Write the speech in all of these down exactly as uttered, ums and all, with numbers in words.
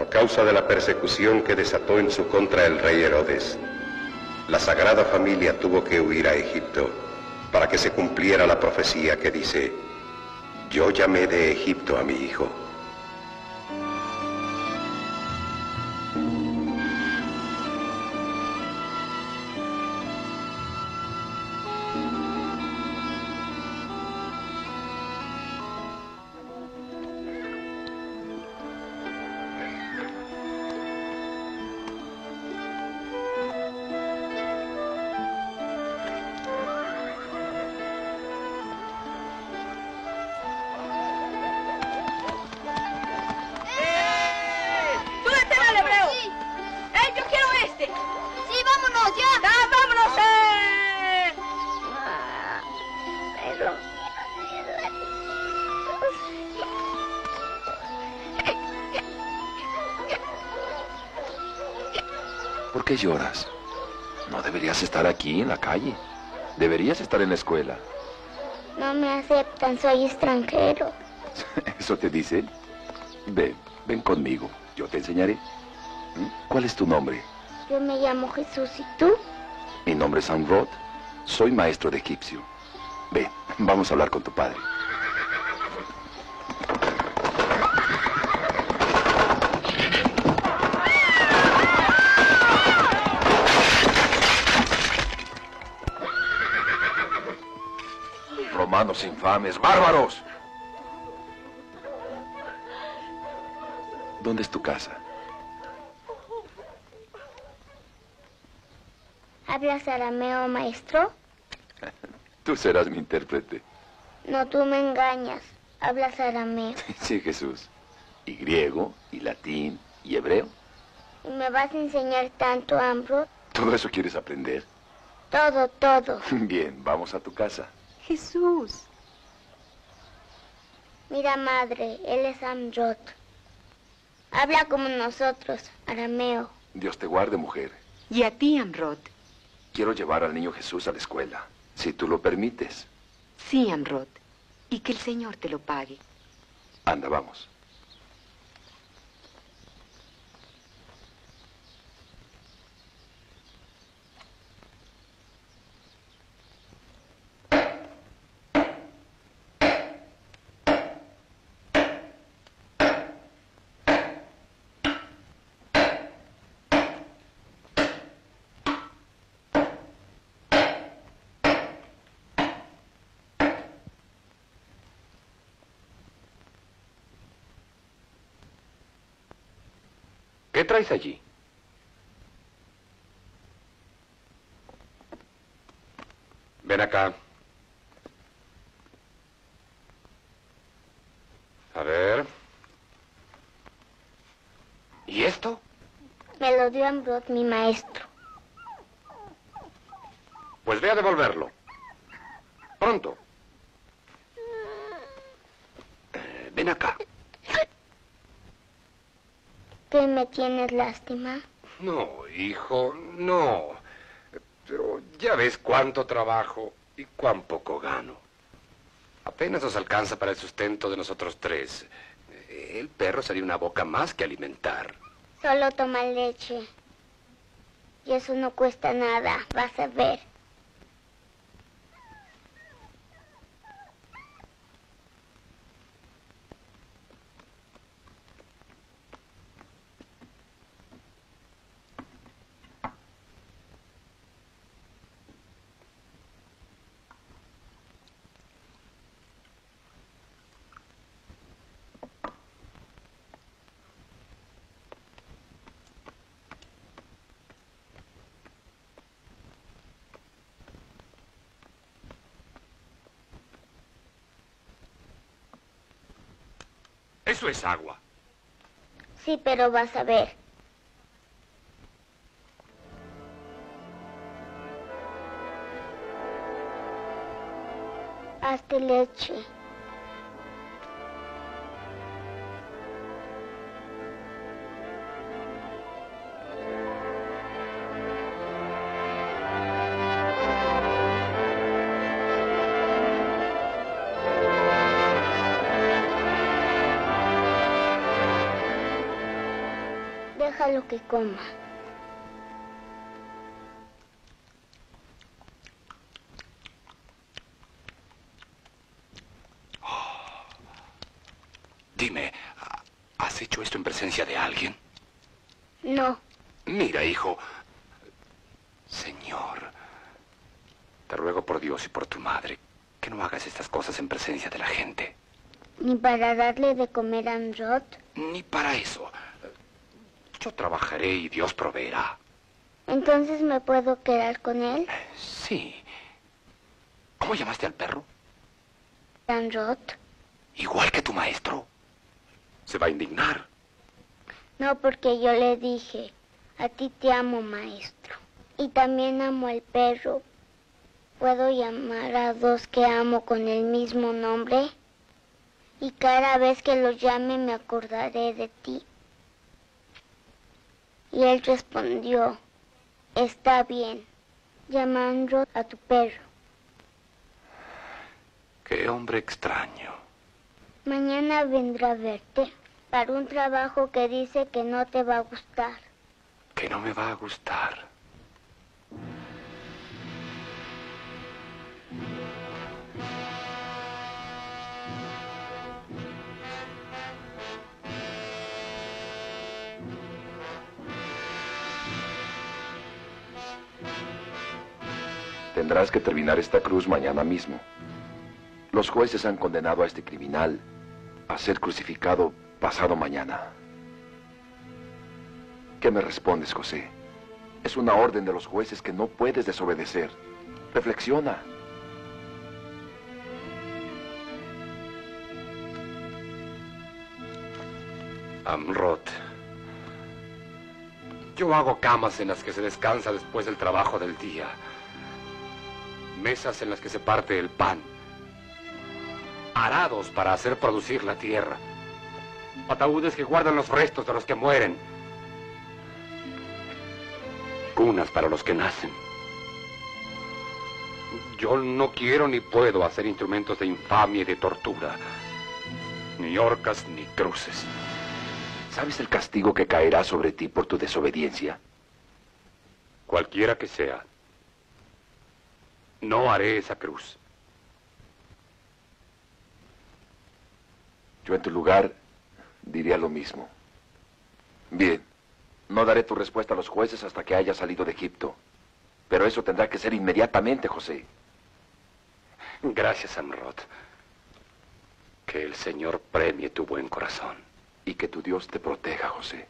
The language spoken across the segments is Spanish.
causa de la persecución que desató en su contra el rey Herodes, la Sagrada Familia tuvo que huir a Egipto para que se cumpliera la profecía que dice: yo llamé de Egipto a mi hijo. ¿Por qué lloras? No deberías estar aquí, en la calle. Deberías estar en la escuela. No me aceptan, soy extranjero. ¿Eso te dicen? Ven, ven conmigo. Yo te enseñaré. ¿Cuál es tu nombre? Yo me llamo Jesús, ¿y tú? Mi nombre es Amrod. Soy maestro de egipcio. Ven, vamos a hablar con tu padre. Romanos infames, bárbaros. ¿Dónde es tu casa? ¿Hablas arameo, maestro? Tú serás mi intérprete. No, tú me engañas. Hablas arameo. Sí, Jesús. Y griego, y latín, y hebreo. ¿Y me vas a enseñar tanto, Amrod? ¿Todo eso quieres aprender? Todo, todo. Bien, vamos a tu casa. Jesús. Mira, madre, él es Amrod. Habla como nosotros, arameo. Dios te guarde, mujer. Y a ti, Amrod. Quiero llevar al niño Jesús a la escuela, si tú lo permites. Sí, Amrod. Y que el Señor te lo pague. Anda, vamos. ¿Qué traes allí? Ven acá. A ver. ¿Y esto? Me lo dio Amrod, mi maestro. Pues ve a devolverlo. Pronto. Eh, ven acá. ¿Qué, me tienes lástima? No, hijo, no. Pero ya ves cuánto trabajo y cuán poco gano. Apenas nos alcanza para el sustento de nosotros tres. El perro sería una boca más que alimentar. Solo toma leche. Y eso no cuesta nada, vas a ver. Eso es agua. Sí, pero vas a ver. Hazte leche. Déjalo que coma. Dime, ¿has hecho esto en presencia de alguien? No. Mira, hijo. Señor, te ruego por Dios y por tu madre que no hagas estas cosas en presencia de la gente. ¿Ni para darle de comer a Amrod? Ni para eso. Yo trabajaré y Dios proveerá. ¿Entonces me puedo quedar con él? Sí. ¿Cómo llamaste al perro? Amrod. Igual que tu maestro. Se va a indignar. No, porque yo le dije, a ti te amo, maestro. Y también amo al perro. ¿Puedo llamar a dos que amo con el mismo nombre? Y cada vez que los llame me acordaré de ti. Y él respondió, está bien, llamando a tu perro. Qué hombre extraño. Mañana vendrá a verte para un trabajo que dice que no te va a gustar. Que no me va a gustar. Tendrás que terminar esta cruz mañana mismo. Los jueces han condenado a este criminal a ser crucificado pasado mañana. ¿Qué me respondes, José? Es una orden de los jueces que no puedes desobedecer. Reflexiona. Amrod. Yo hago camas en las que se descansa después del trabajo del día. Mesas en las que se parte el pan. Arados para hacer producir la tierra. Ataúdes que guardan los restos de los que mueren. Cunas para los que nacen. Yo no quiero ni puedo hacer instrumentos de infamia y de tortura. Ni horcas ni cruces. ¿Sabes el castigo que caerá sobre ti por tu desobediencia? Cualquiera que sea. No haré esa cruz. Yo en tu lugar diría lo mismo. Bien, no daré tu respuesta a los jueces hasta que hayas salido de Egipto. Pero eso tendrá que ser inmediatamente, José. Gracias, Amrod. Que el Señor premie tu buen corazón. Y que tu Dios te proteja, José.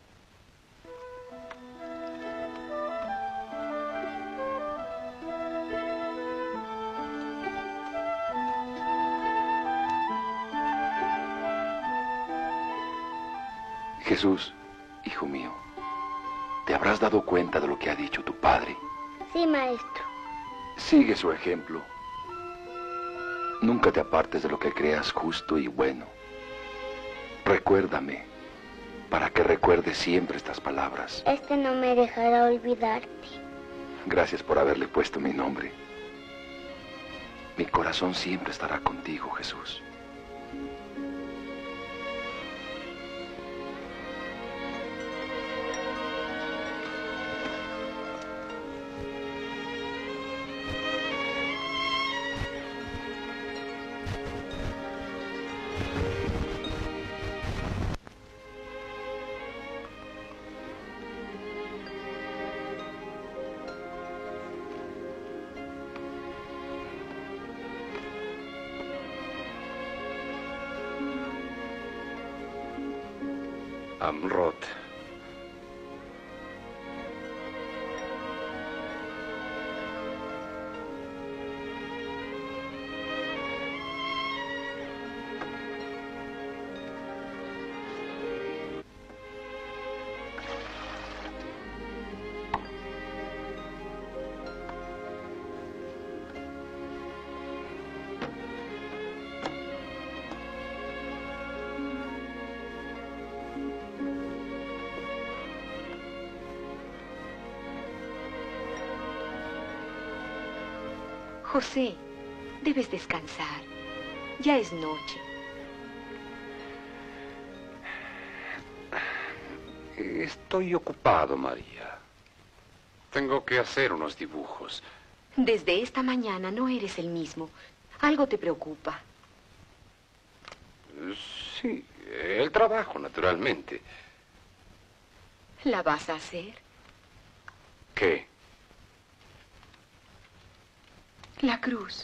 Jesús, hijo mío, ¿te habrás dado cuenta de lo que ha dicho tu padre? Sí, maestro. Sigue su ejemplo. Nunca te apartes de lo que creas justo y bueno. Recuérdame, para que recuerdes siempre estas palabras. Este no me dejará olvidarte. Gracias por haberle puesto mi nombre. Mi corazón siempre estará contigo, Jesús. Amrod. José, debes descansar. Ya es noche. Estoy ocupado, María. Tengo que hacer unos dibujos. Desde esta mañana no eres el mismo. Algo te preocupa. Sí, el trabajo, naturalmente. ¿La vas a hacer? ¿Qué? La cruz.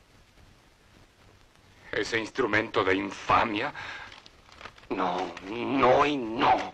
¿Ese instrumento de infamia? No, no y no.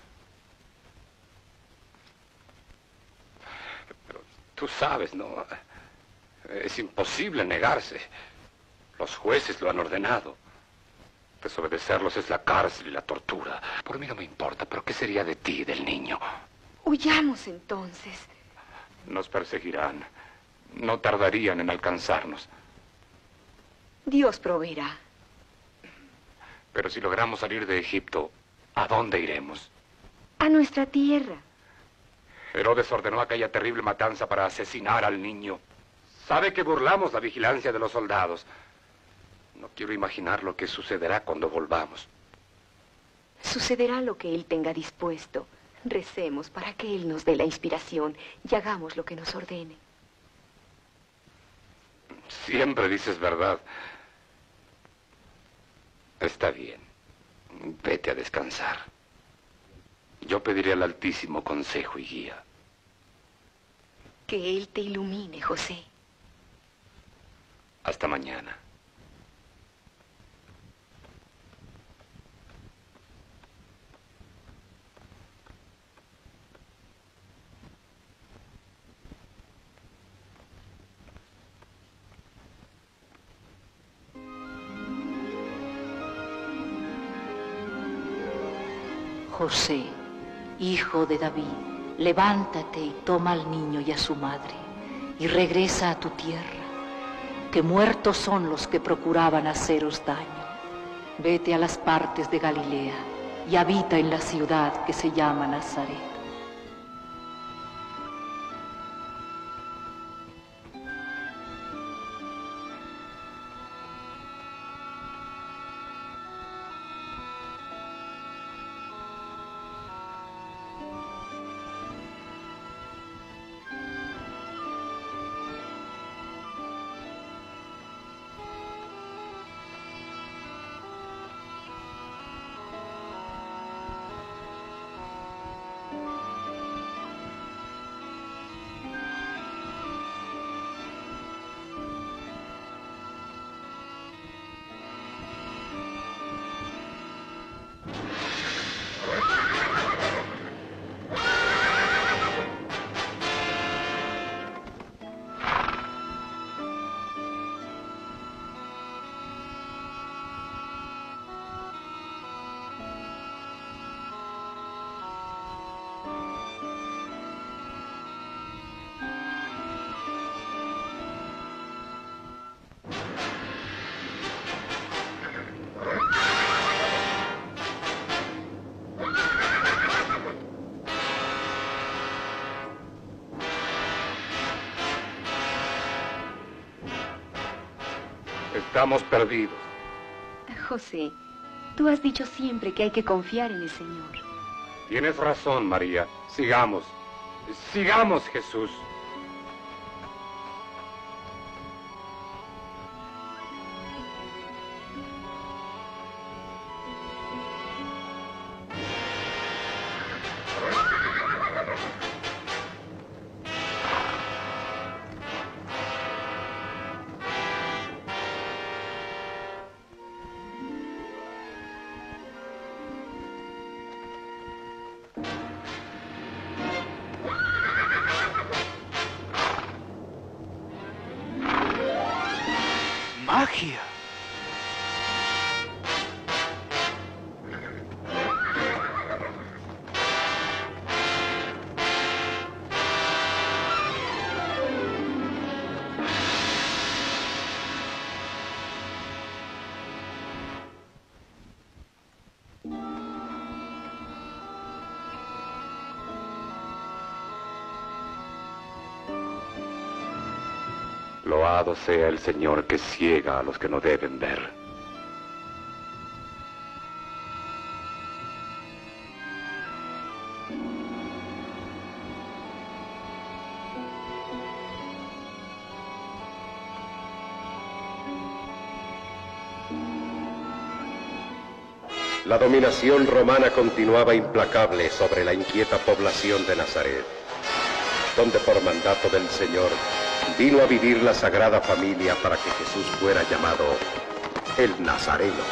Pero tú sabes, ¿no? Es imposible negarse. Los jueces lo han ordenado. Desobedecerlos es la cárcel y la tortura. Por mí no me importa, pero ¿qué sería de ti y del niño? Huyamos entonces. Nos perseguirán. No tardarían en alcanzarnos. Dios proveerá. Pero si logramos salir de Egipto, ¿a dónde iremos? A nuestra tierra. Herodes ordenó aquella terrible matanza para asesinar al niño. Sabe que burlamos la vigilancia de los soldados. No quiero imaginar lo que sucederá cuando volvamos. Sucederá lo que Él tenga dispuesto. Recemos para que Él nos dé la inspiración y hagamos lo que nos ordene. Siempre dices verdad. Está bien. Vete a descansar. Yo pediré al Altísimo consejo y guía. Que Él te ilumine, José. Hasta mañana. José, hijo de David, levántate y toma al niño y a su madre, y regresa a tu tierra, que muertos son los que procuraban haceros daño. Vete a las partes de Galilea y habita en la ciudad que se llama Nazaret. Estamos perdidos. José, tú has dicho siempre que hay que confiar en el Señor. Tienes razón, María. Sigamos. Sigamos, Jesús. Magia. Loado sea el Señor que ciega a los que no deben ver. La dominación romana continuaba implacable sobre la inquieta población de Nazaret, donde por mandato del Señor vino a vivir la Sagrada Familia para que Jesús fuera llamado el Nazareno.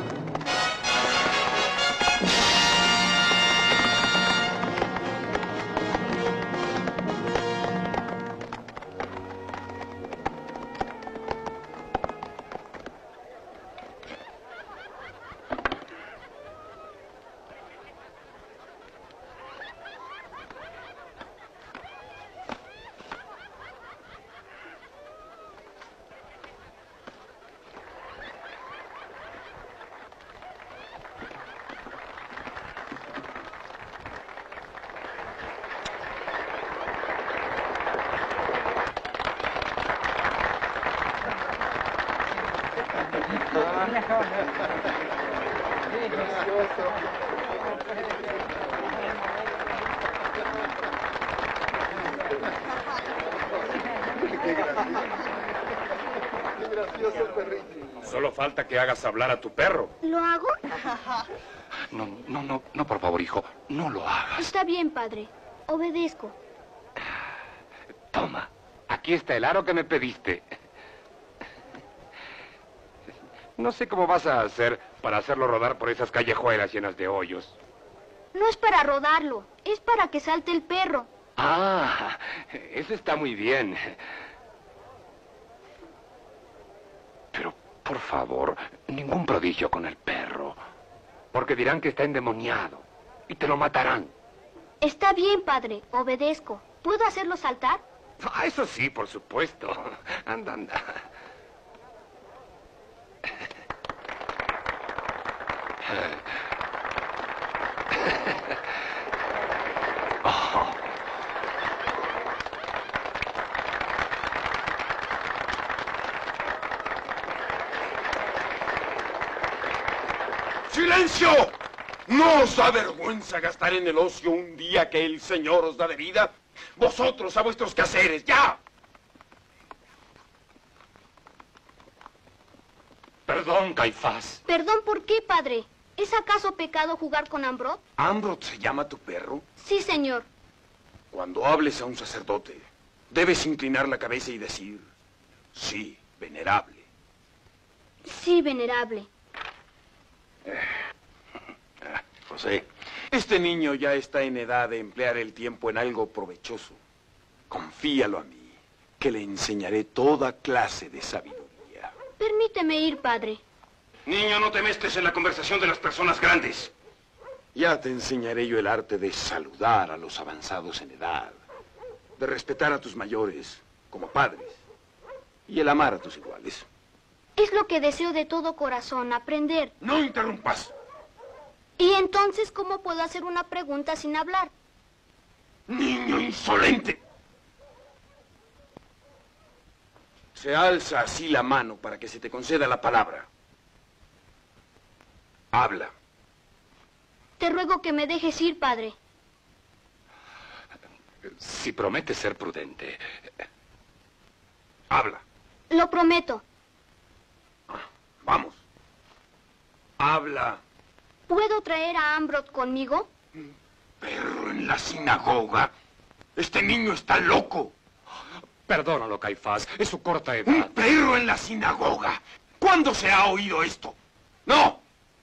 Solo falta que hagas hablar a tu perro. ¿Lo hago? No, no, no, no, por favor, hijo, no lo hagas. Está bien, padre. Obedezco. Toma, aquí está el aro que me pediste. No sé cómo vas a hacer para hacerlo rodar por esas callejuelas llenas de hoyos. No es para rodarlo, es para que salte el perro. Ah, eso está muy bien. Pero, por favor, ningún prodigio con el perro. Porque dirán que está endemoniado y te lo matarán. Está bien, padre, obedezco. ¿Puedo hacerlo saltar? Ah, eso sí, por supuesto. Anda, anda. Oh. ¡Silencio! ¿No os da vergüenza gastar en el ocio un día que el Señor os da de vida? Vosotros a vuestros quehaceres, ¡ya! Perdón, Caifás. ¿Perdón por qué, padre? ¿Es acaso pecado jugar con Ambrot? ¿Ambrot se llama tu perro? Sí, señor. Cuando hables a un sacerdote, debes inclinar la cabeza y decir, sí, venerable. Sí, venerable. José, este niño ya está en edad de emplear el tiempo en algo provechoso. Confíalo a mí, que le enseñaré toda clase de sabiduría. Permíteme ir, padre. Niño, no te mezcles en la conversación de las personas grandes. Ya te enseñaré yo el arte de saludar a los avanzados en edad, de respetar a tus mayores como padres y el amar a tus iguales. Es lo que deseo de todo corazón, aprender. ¡No interrumpas! ¿Y entonces cómo puedo hacer una pregunta sin hablar? ¡Niño insolente! Se alza así la mano para que se te conceda la palabra. Habla. Te ruego que me dejes ir, padre. Si prometes ser prudente. Habla. Lo prometo. Vamos. Habla. ¿Puedo traer a Ambrot conmigo? Perro en la sinagoga. Este niño está loco. Perdónalo, Caifás. Es su corta edad. Un perro en la sinagoga. ¿Cuándo se ha oído esto? ¡No!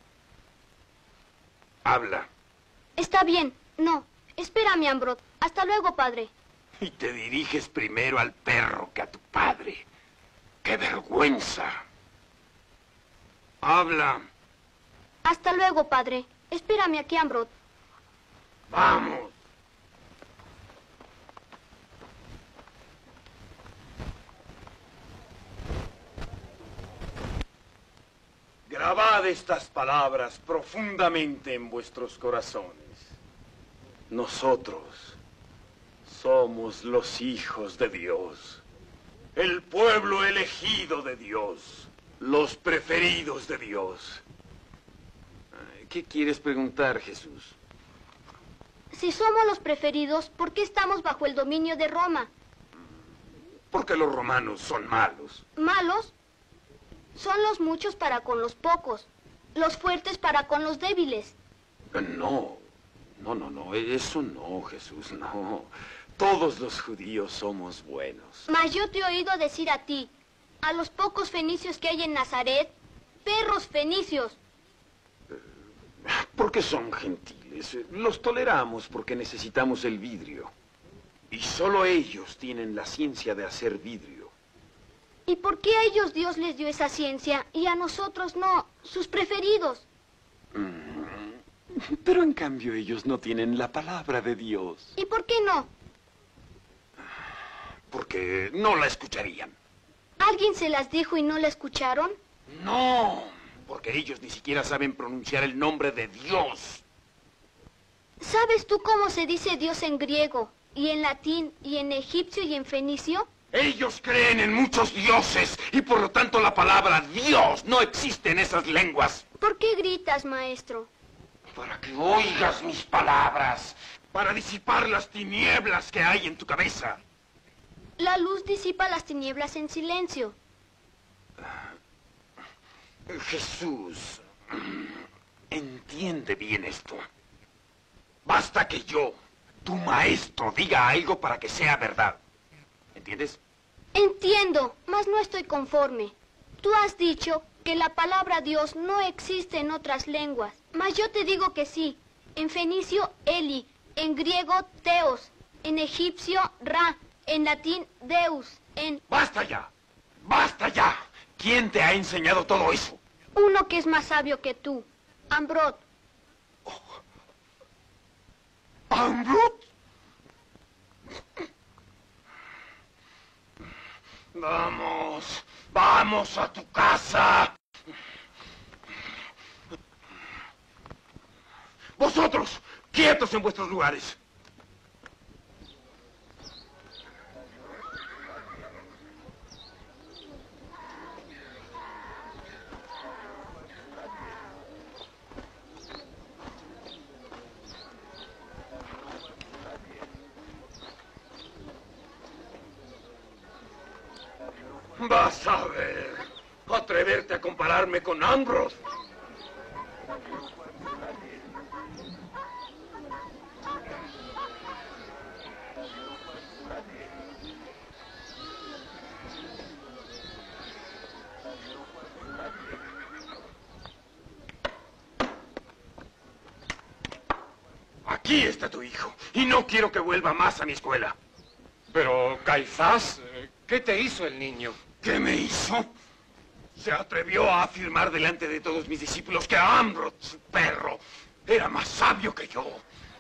Habla. Está bien. No. Espérame, Ambrot. Hasta luego, padre. Y te diriges primero al perro que a tu padre. ¡Qué vergüenza! Habla. Hasta luego, padre. Espérame aquí, Ambrot. Vamos. Grabad estas palabras profundamente en vuestros corazones. Nosotros somos los hijos de Dios, el pueblo elegido de Dios, los preferidos de Dios. ¿Qué quieres preguntar, Jesús? Si somos los preferidos, ¿por qué estamos bajo el dominio de Roma? Porque los romanos son malos. ¿Malos? Son los muchos para con los pocos. los fuertes para con los débiles. No, no, no, no, eso no, Jesús, no. Todos los judíos somos buenos. Mas yo te he oído decir a ti, a los pocos fenicios que hay en Nazaret, perros fenicios. Porque son gentiles. Los toleramos porque necesitamos el vidrio. Y solo ellos tienen la ciencia de hacer vidrio. ¿Y por qué a ellos Dios les dio esa ciencia y a nosotros no, sus preferidos? Mm, pero en cambio ellos no tienen la palabra de Dios. ¿Y por qué no? Porque no la escucharían. ¿Alguien se las dijo y no la escucharon? No, porque ellos ni siquiera saben pronunciar el nombre de Dios. ¿Sabes tú cómo se dice Dios en griego, y en latín, y en egipcio, y en fenicio? Ellos creen en muchos dioses, y por lo tanto la palabra Dios no existe en esas lenguas. ¿Por qué gritas, maestro? Para que oigas mis palabras, para disipar las tinieblas que hay en tu cabeza. La luz disipa las tinieblas en silencio. Jesús, entiende bien esto. Basta que yo, tu maestro, diga algo para que sea verdad. ¿Entiendes? Entiendo, mas no estoy conforme. Tú has dicho que la palabra Dios no existe en otras lenguas, mas yo te digo que sí. En fenicio, Eli, en griego, Theos, en egipcio, Ra, en latín, Deus, en... ¡Basta ya! ¡Basta ya! ¿Quién te ha enseñado todo eso? Uno que es más sabio que tú, Ambrot. Oh. ¿Ambrot? Vamos, vamos a tu casa. Vosotros, quietos en vuestros lugares. Vas a ver. Atreverte a compararme con Ambrose. Aquí está tu hijo. Y no quiero que vuelva más a mi escuela. Pero, Caifás, ¿qué te hizo el niño? ¿Qué me hizo? Se atrevió a afirmar delante de todos mis discípulos que Ambrose, su perro, era más sabio que yo.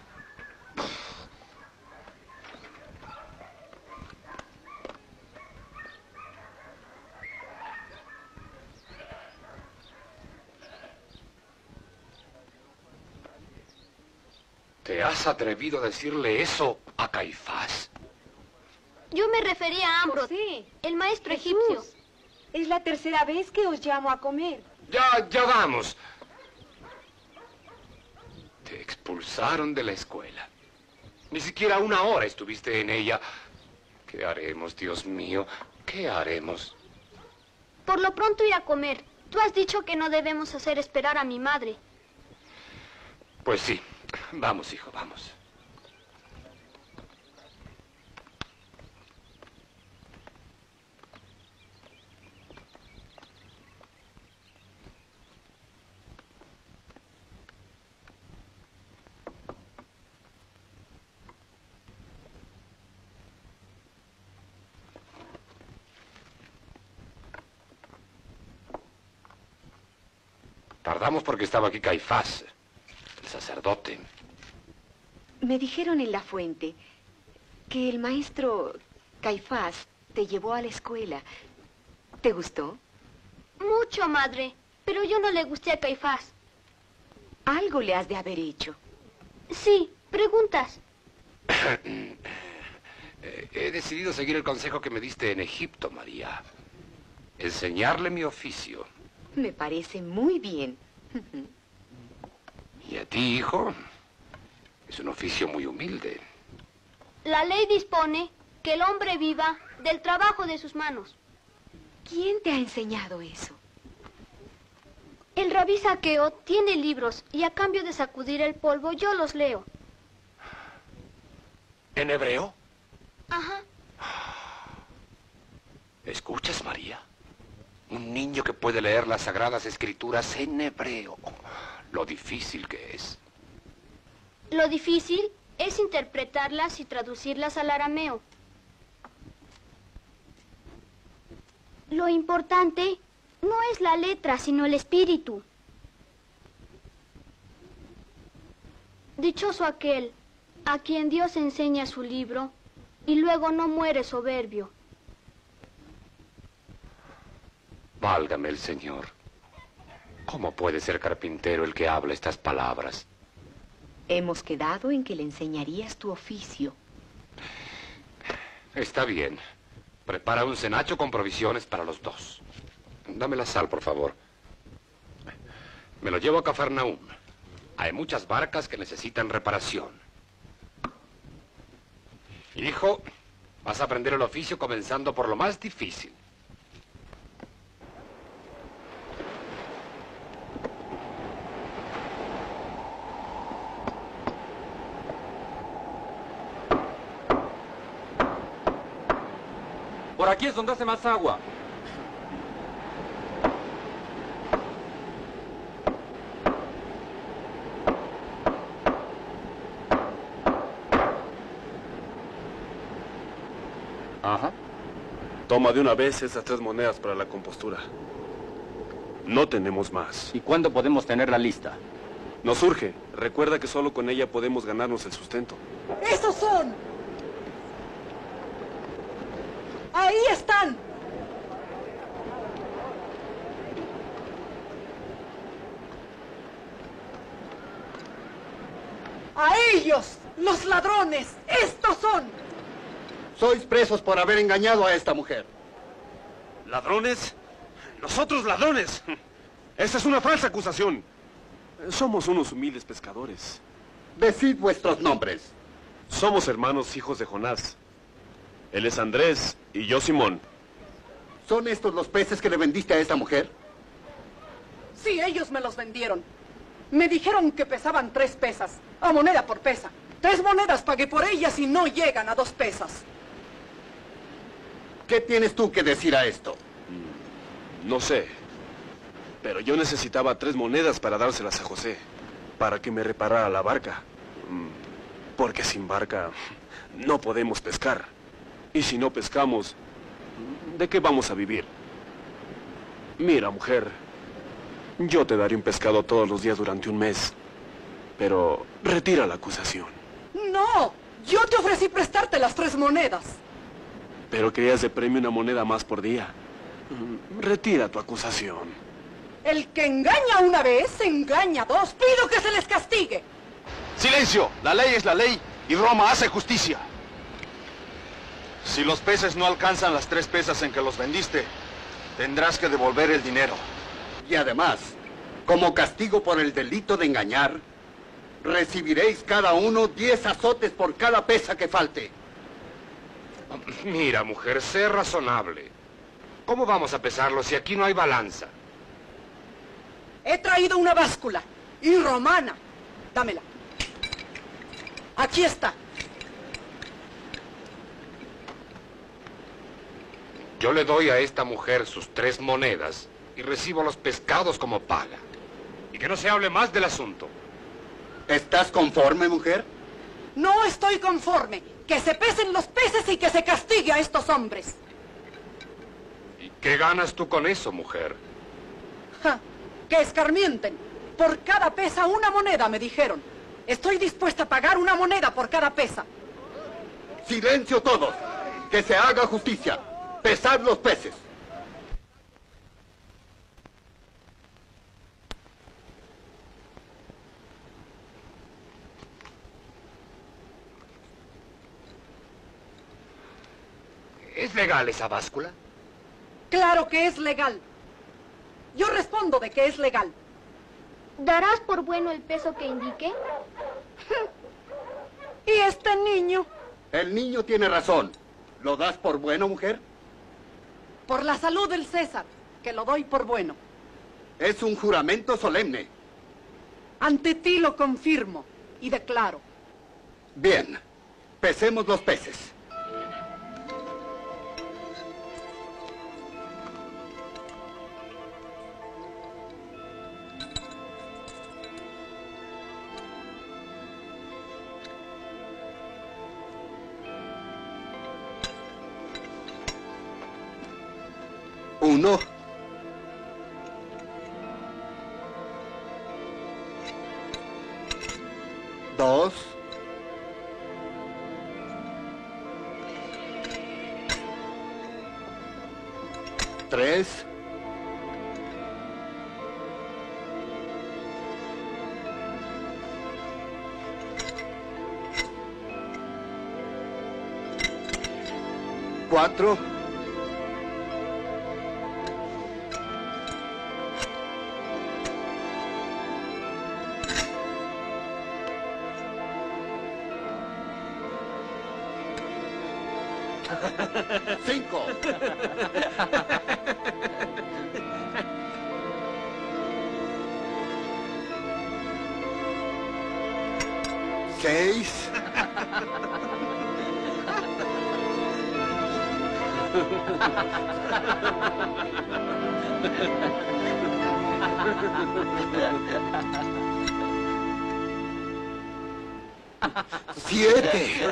¿Te has atrevido a decirle eso a Caifás? Yo me refería a Ambrot, José, el maestro Jesús, egipcio. es la tercera vez que os llamo a comer. Ya, ya vamos. Te expulsaron de la escuela. Ni siquiera una hora estuviste en ella. ¿Qué haremos, Dios mío? ¿Qué haremos? Por lo pronto ir a comer. Tú has dicho que no debemos hacer esperar a mi madre. Pues sí. Vamos, hijo, vamos. Tardamos porque estaba aquí Caifás, el sacerdote. Me dijeron en la fuente que el maestro Caifás te llevó a la escuela. ¿Te gustó? Mucho, madre. Pero yo no le gusté a Caifás. Algo le has de haber hecho. Sí, preguntas. He decidido seguir el consejo que me diste en Egipto, María. Enseñarle mi oficio. Me parece muy bien. ¿Y a ti, hijo? Es un oficio muy humilde. La ley dispone que el hombre viva del trabajo de sus manos. ¿Quién te ha enseñado eso? El rabí Zaqueo tiene libros y a cambio de sacudir el polvo yo los leo. ¿En hebreo? Ajá. ¿Escuchas, María? Un niño que puede leer las Sagradas Escrituras en hebreo. Lo difícil que es. Lo difícil es interpretarlas y traducirlas al arameo. Lo importante no es la letra, sino el espíritu. Dichoso aquel a quien Dios enseña su libro y luego no muere soberbio. Válgame el Señor. ¿Cómo puede ser carpintero el que habla estas palabras? Hemos quedado en que le enseñarías tu oficio. Está bien. Prepara un cenacho con provisiones para los dos. Dame la sal, por favor. Me lo llevo a Cafarnaúm. Hay muchas barcas que necesitan reparación. Hijo, vas a aprender el oficio comenzando por lo más difícil. Por aquí es donde hace más agua. Ajá. Toma de una vez esas tres monedas para la compostura. No tenemos más. ¿Y cuándo podemos tener la lista? Nos urge. Recuerda que solo con ella podemos ganarnos el sustento. ¡Esos son! ¡Ahí están! ¡A ellos! ¡Los ladrones! ¡Estos son! Sois presos por haber engañado a esta mujer. ¿Ladrones? ¿Nosotros ladrones? Esta es una falsa acusación. Somos unos humildes pescadores. Decid vuestros nombres. Somos hermanos hijos de Jonás. Él es Andrés y yo Simón. ¿Son estos los peces que le vendiste a esta mujer? Sí, ellos me los vendieron. Me dijeron que pesaban tres pesas, a moneda por pesa. Tres monedas pagué por ellas y no llegan a dos pesas. ¿Qué tienes tú que decir a esto? No sé, pero yo necesitaba tres monedas para dárselas a José, para que me reparara la barca. Porque sin barca no podemos pescar. Y si no pescamos, ¿de qué vamos a vivir? Mira, mujer, yo te daré un pescado todos los días durante un mes, pero retira la acusación. No, yo te ofrecí prestarte las tres monedas. Pero querías de premio una moneda más por día. Retira tu acusación. El que engaña una vez, engaña dos. Pido que se les castigue. ¡Silencio! La ley es la ley y Roma hace justicia. Si los peces no alcanzan las tres pesas en que los vendiste, tendrás que devolver el dinero. Y además, como castigo por el delito de engañar, recibiréis cada uno diez azotes por cada pesa que falte. Mira, mujer, sé razonable. ¿Cómo vamos a pesarlo si aquí no hay balanza? He traído una báscula, y romana. Dámela. Aquí está. Yo le doy a esta mujer sus tres monedas y recibo los pescados como paga. Y que no se hable más del asunto. ¿Estás conforme, mujer? No estoy conforme. Que se pesen los peces y que se castigue a estos hombres. ¿Y qué ganas tú con eso, mujer? Ja, que escarmienten. Por cada pesa una moneda, me dijeron. Estoy dispuesta a pagar una moneda por cada pesa. ¡Silencio todos! ¡Que se haga justicia! ¡Pesad los peces! ¿Es legal esa báscula? Claro que es legal. Yo respondo de que es legal. ¿Darás por bueno el peso que indique? ¿Y este niño? El niño tiene razón. ¿Lo das por bueno, mujer? Por la salud del César, que lo doy por bueno. Es un juramento solemne. Ante ti lo confirmo y declaro. Bien, pesemos los peces. Uno. Dos. Tres. Cuatro. Cinco. Seis. Siete.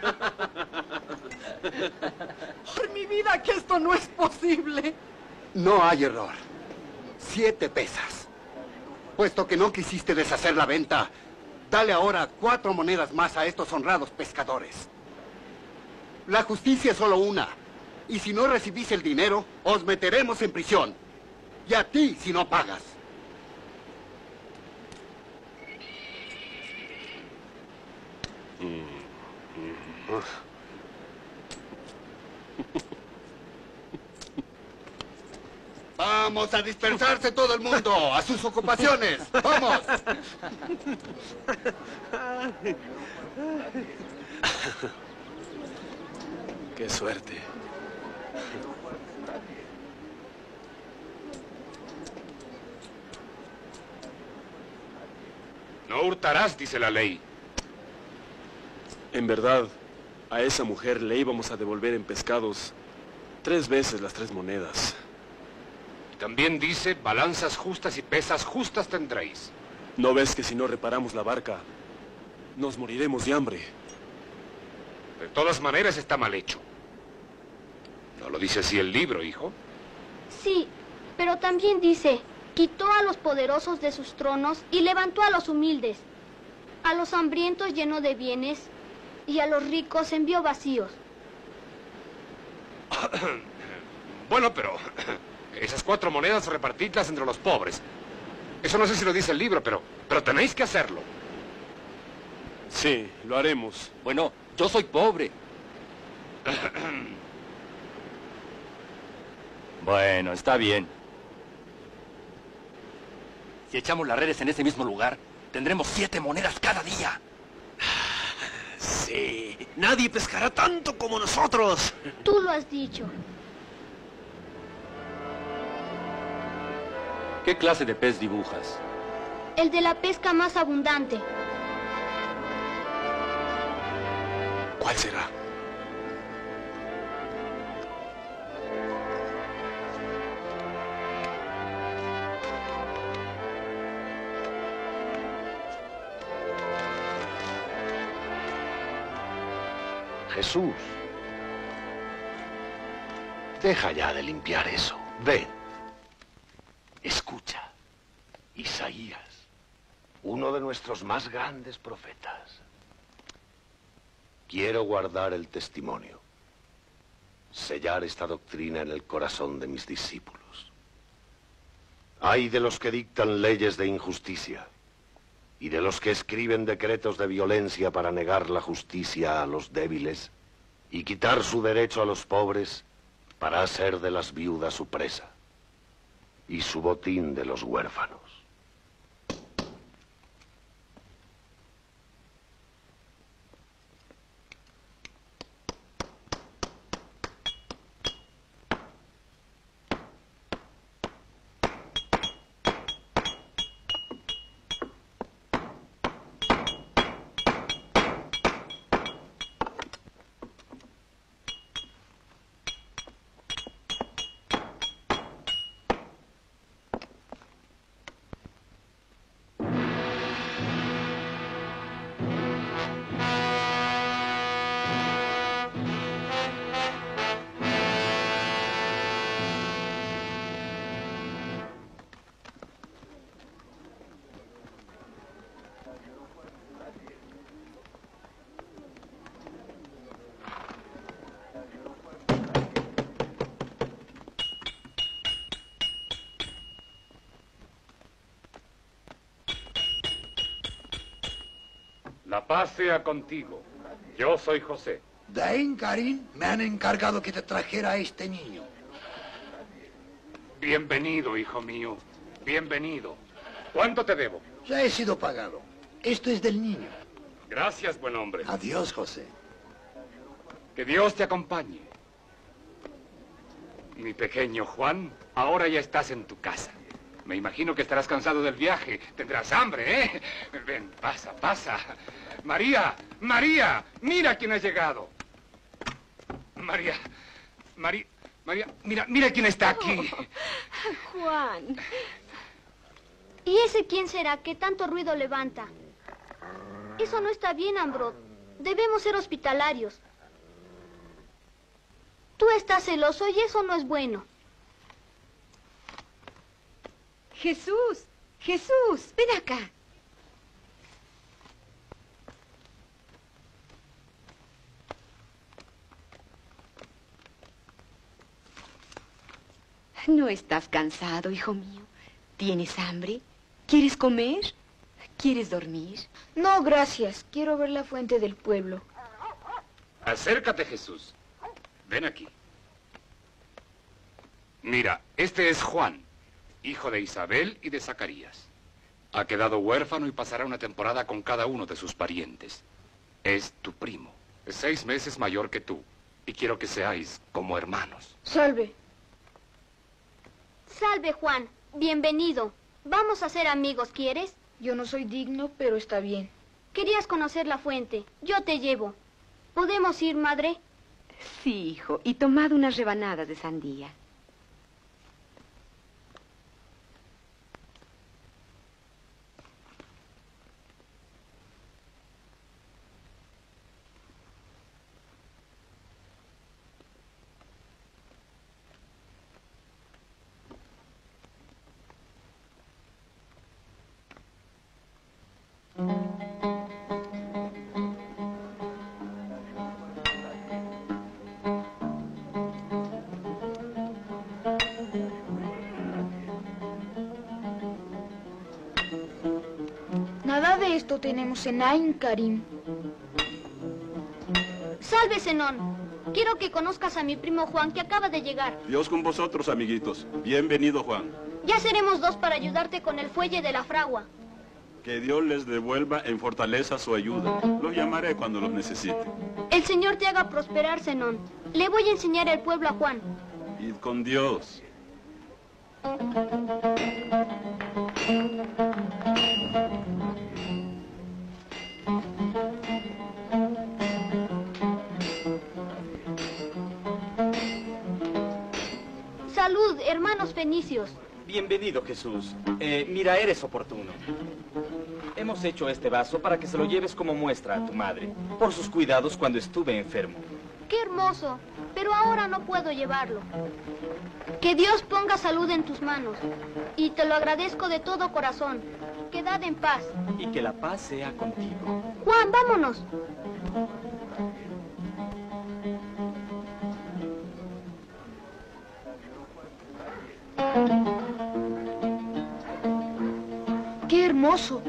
Por mi vida que esto no es posible. No hay error. Siete pesas. Puesto que no quisiste deshacer la venta, dale ahora cuatro monedas más a estos honrados pescadores. La justicia es solo una. Y si no recibís el dinero, os meteremos en prisión. Y a ti si no pagas. Vamos a dispersarse todo el mundo, a sus ocupaciones. ¡Vamos! ¡Qué suerte! No hurtarás, dice la ley. En verdad, a esa mujer le íbamos a devolver en pescados tres veces las tres monedas. También dice, balanzas justas y pesas justas tendréis. ¿No ves que si no reparamos la barca, nos moriremos de hambre? De todas maneras está mal hecho. ¿No lo dice así el libro, hijo? Sí, pero también dice, quitó a los poderosos de sus tronos y levantó a los humildes. A los hambrientos llenó de bienes y a los ricos envió vacíos. Bueno, pero esas cuatro monedas repartidlas entre los pobres. Eso no sé si lo dice el libro, pero, pero tenéis que hacerlo. Sí, lo haremos. Bueno, yo soy pobre. Bueno, está bien. Si echamos las redes en ese mismo lugar, tendremos siete monedas cada día. Sí, nadie pescará tanto como nosotros. Tú lo has dicho. ¿Qué clase de pez dibujas? El de la pesca más abundante. ¿Cuál será? Jesús, deja ya de limpiar eso. Ven. Escucha. Isaías, uno de nuestros más grandes profetas. Quiero guardar el testimonio, sellar esta doctrina en el corazón de mis discípulos. Ay de los que dictan leyes de injusticia y de los que escriben decretos de violencia para negar la justicia a los débiles y quitar su derecho a los pobres para hacer de las viudas su presa y su botín de los huérfanos. La paz sea contigo. Yo soy José. De Ain Karim me han encargado que te trajera a este niño. Bienvenido, hijo mío. Bienvenido. ¿Cuánto te debo? Ya he sido pagado. Esto es del niño. Gracias, buen hombre. Adiós, José. Que Dios te acompañe. Mi pequeño Juan, ahora ya estás en tu casa. Me imagino que estarás cansado del viaje. Tendrás hambre, ¿eh? Ven, pasa, pasa. María, María, mira quién ha llegado. María, María, María, mira, mira quién está aquí. Oh, Juan. ¿Y ese quién será que tanto ruido levanta? Eso no está bien, Ambrose. Debemos ser hospitalarios. Tú estás celoso y eso no es bueno. Jesús, Jesús, ven acá. ¿No estás cansado, hijo mío? ¿Tienes hambre? ¿Quieres comer? ¿Quieres dormir? No, gracias. Quiero ver la fuente del pueblo. Acércate, Jesús. Ven aquí. Mira, este es Juan, hijo de Isabel y de Zacarías. Ha quedado huérfano y pasará una temporada con cada uno de sus parientes. Es tu primo. Es seis meses mayor que tú. Y quiero que seáis como hermanos. Salve. Salve, Juan. Bienvenido. Vamos a ser amigos, ¿quieres? Yo no soy digno, pero está bien. Querías conocer la fuente. Yo te llevo. ¿Podemos ir, madre? Sí, hijo. Y tomad unas rebanadas de sandía. Nada de esto tenemos en Ain Karim. Salve, Zenón. Quiero que conozcas a mi primo Juan, que acaba de llegar. Dios con vosotros, amiguitos. Bienvenido, Juan. Ya seremos dos para ayudarte con el fuelle de la fragua. Que Dios les devuelva en fortaleza su ayuda. Los llamaré cuando los necesite. El Señor te haga prosperar, Zenón. Le voy a enseñar el pueblo a Juan. Id con Dios. Salud, hermanos fenicios. Bienvenido, Jesús. Eh, mira, eres oportuno. Hemos hecho este vaso para que se lo lleves como muestra a tu madre, por sus cuidados cuando estuve enfermo. ¡Qué hermoso! Pero ahora no puedo llevarlo. Que Dios ponga salud en tus manos. Y te lo agradezco de todo corazón. Quedad en paz. Y que la paz sea contigo. Juan, vámonos. ¡Qué hermoso!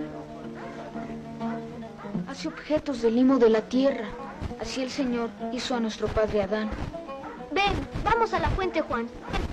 Hace objetos del limo de la tierra. Así el Señor hizo a nuestro padre Adán. Ven, vamos a la fuente, Juan.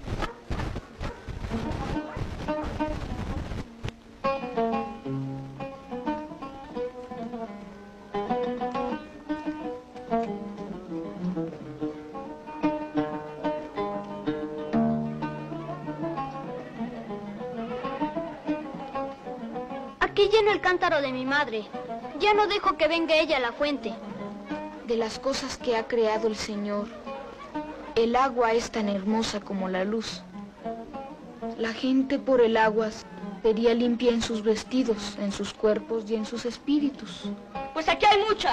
Aquí lleno el cántaro de mi madre. Ya no dejo que venga ella a la fuente. De las cosas que ha creado el Señor, el agua es tan hermosa como la luz. La gente por el agua sería limpia en sus vestidos, en sus cuerpos y en sus espíritus. Pues aquí hay mucha.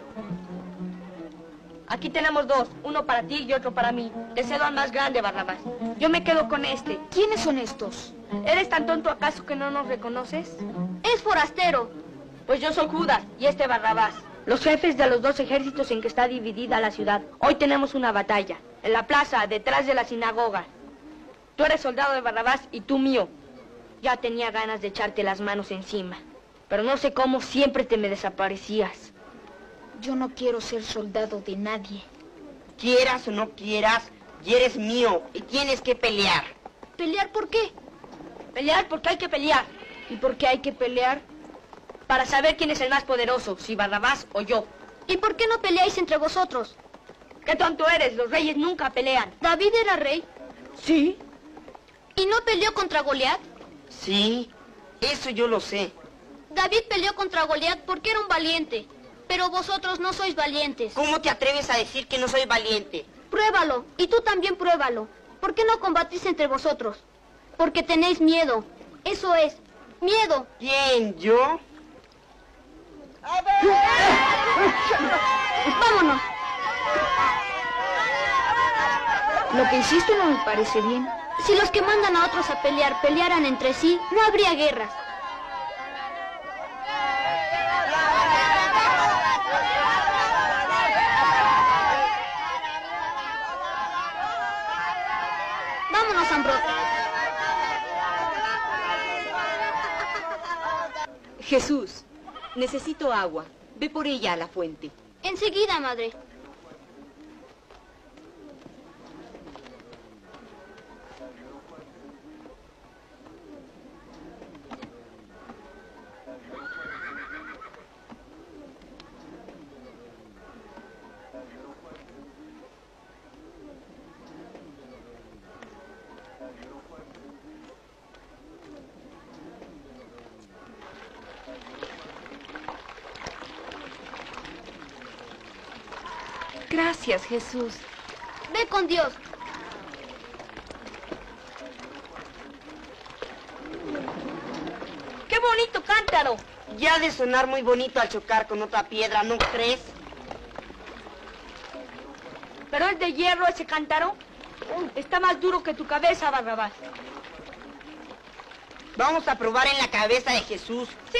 Aquí tenemos dos, uno para ti y otro para mí. Te cedo al más grande, Barrabás. Yo me quedo con este. ¿Quiénes son estos? ¿Eres tan tonto acaso que no nos reconoces? Es forastero. Pues yo soy Judas y este Barrabás. Los jefes de los dos ejércitos en que está dividida la ciudad. Hoy tenemos una batalla. En la plaza, detrás de la sinagoga. Tú eres soldado de Barrabás y tú mío. Ya tenía ganas de echarte las manos encima. Pero no sé cómo siempre te me desaparecías. Yo no quiero ser soldado de nadie. Quieras o no quieras, y eres mío y tienes que pelear. ¿Pelear por qué? Pelear porque hay que pelear. ¿Y por qué hay que pelear? Para saber quién es el más poderoso, si Barrabás o yo. ¿Y por qué no peleáis entre vosotros? ¡Qué tonto eres! Los reyes nunca pelean. ¿David era rey? Sí. ¿Y no peleó contra Goliat? Sí, eso yo lo sé. David peleó contra Goliat porque era un valiente. Pero vosotros no sois valientes. ¿Cómo te atreves a decir que no soy valiente? Pruébalo, y tú también pruébalo. ¿Por qué no combatís entre vosotros? Porque tenéis miedo. Eso es, miedo. ¿Quién, yo? Vámonos. Lo que hiciste no me parece bien. Si los que mandan a otros a pelear pelearan entre sí, no habría guerras. Vámonos, Ambrose. Jesús, necesito agua. Ve por ella a la fuente. Enseguida, madre. Gracias, Jesús. Ve con Dios. ¡Qué bonito cántaro! Ya ha de sonar muy bonito al chocar con otra piedra, ¿no crees? ¿Pero es de hierro ese cántaro? Está más duro que tu cabeza, Barrabás. Vamos a probar en la cabeza de Jesús. ¡Sí!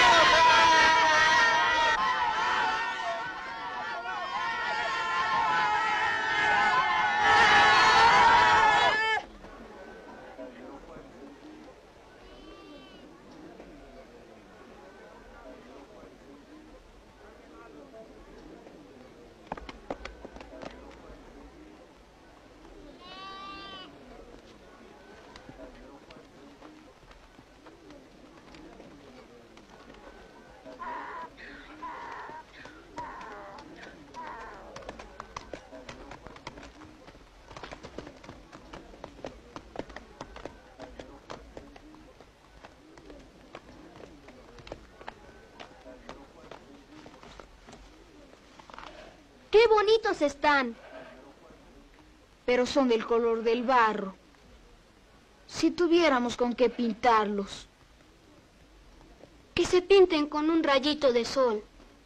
¡Qué bonitos están! Pero son del color del barro. Si tuviéramos con qué pintarlos. Que se pinten con un rayito de sol.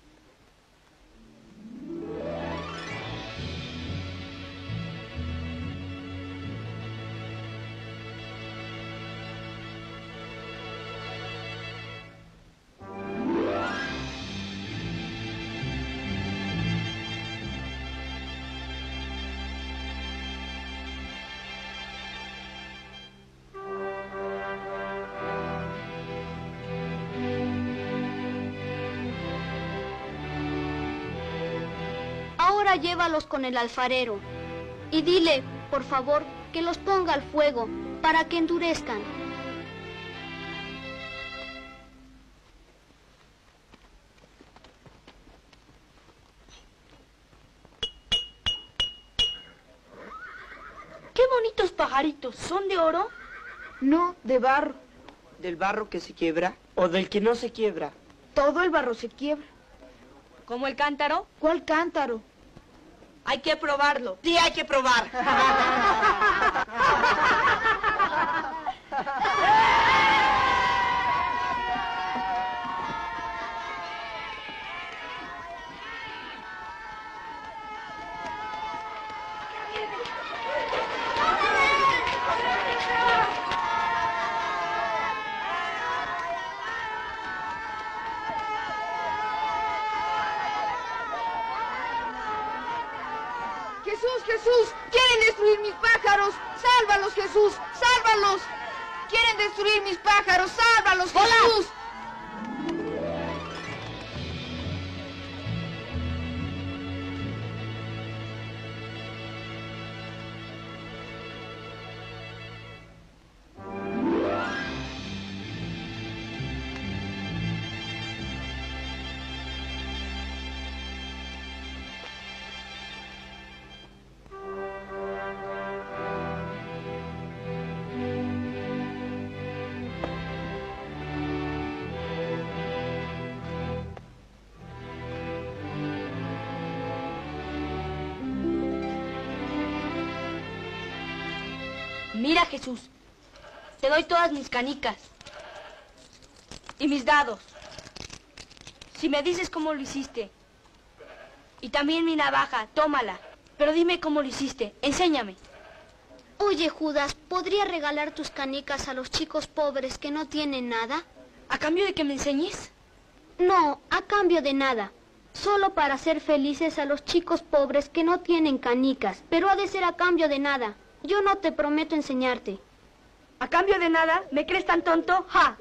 Ahora llévalos con el alfarero y dile, por favor, que los ponga al fuego para que endurezcan. ¡Qué bonitos pajaritos! ¿Son de oro? No, de barro. ¿Del barro que se quiebra o del que no se quiebra? Todo el barro se quiebra. ¿Como el cántaro? ¿Cuál cántaro? Hay que probarlo. Sí, hay que probar. Jesús, Jesús, quieren destruir mis pájaros. Sálvalos, Jesús, sálvalos. Quieren destruir mis pájaros, sálvalos, Jesús. ¡Hola! Mira, Jesús, te doy todas mis canicas y mis dados. Si me dices cómo lo hiciste. Y también mi navaja, tómala. Pero dime cómo lo hiciste, enséñame. Oye, Judas, ¿podría regalar tus canicas a los chicos pobres que no tienen nada? ¿A cambio de que me enseñes? No, a cambio de nada. Solo para hacer felices a los chicos pobres que no tienen canicas. Pero ha de ser a cambio de nada. Yo no te prometo enseñarte. ¿A cambio de nada? ¿Me crees tan tonto? ¡Ja!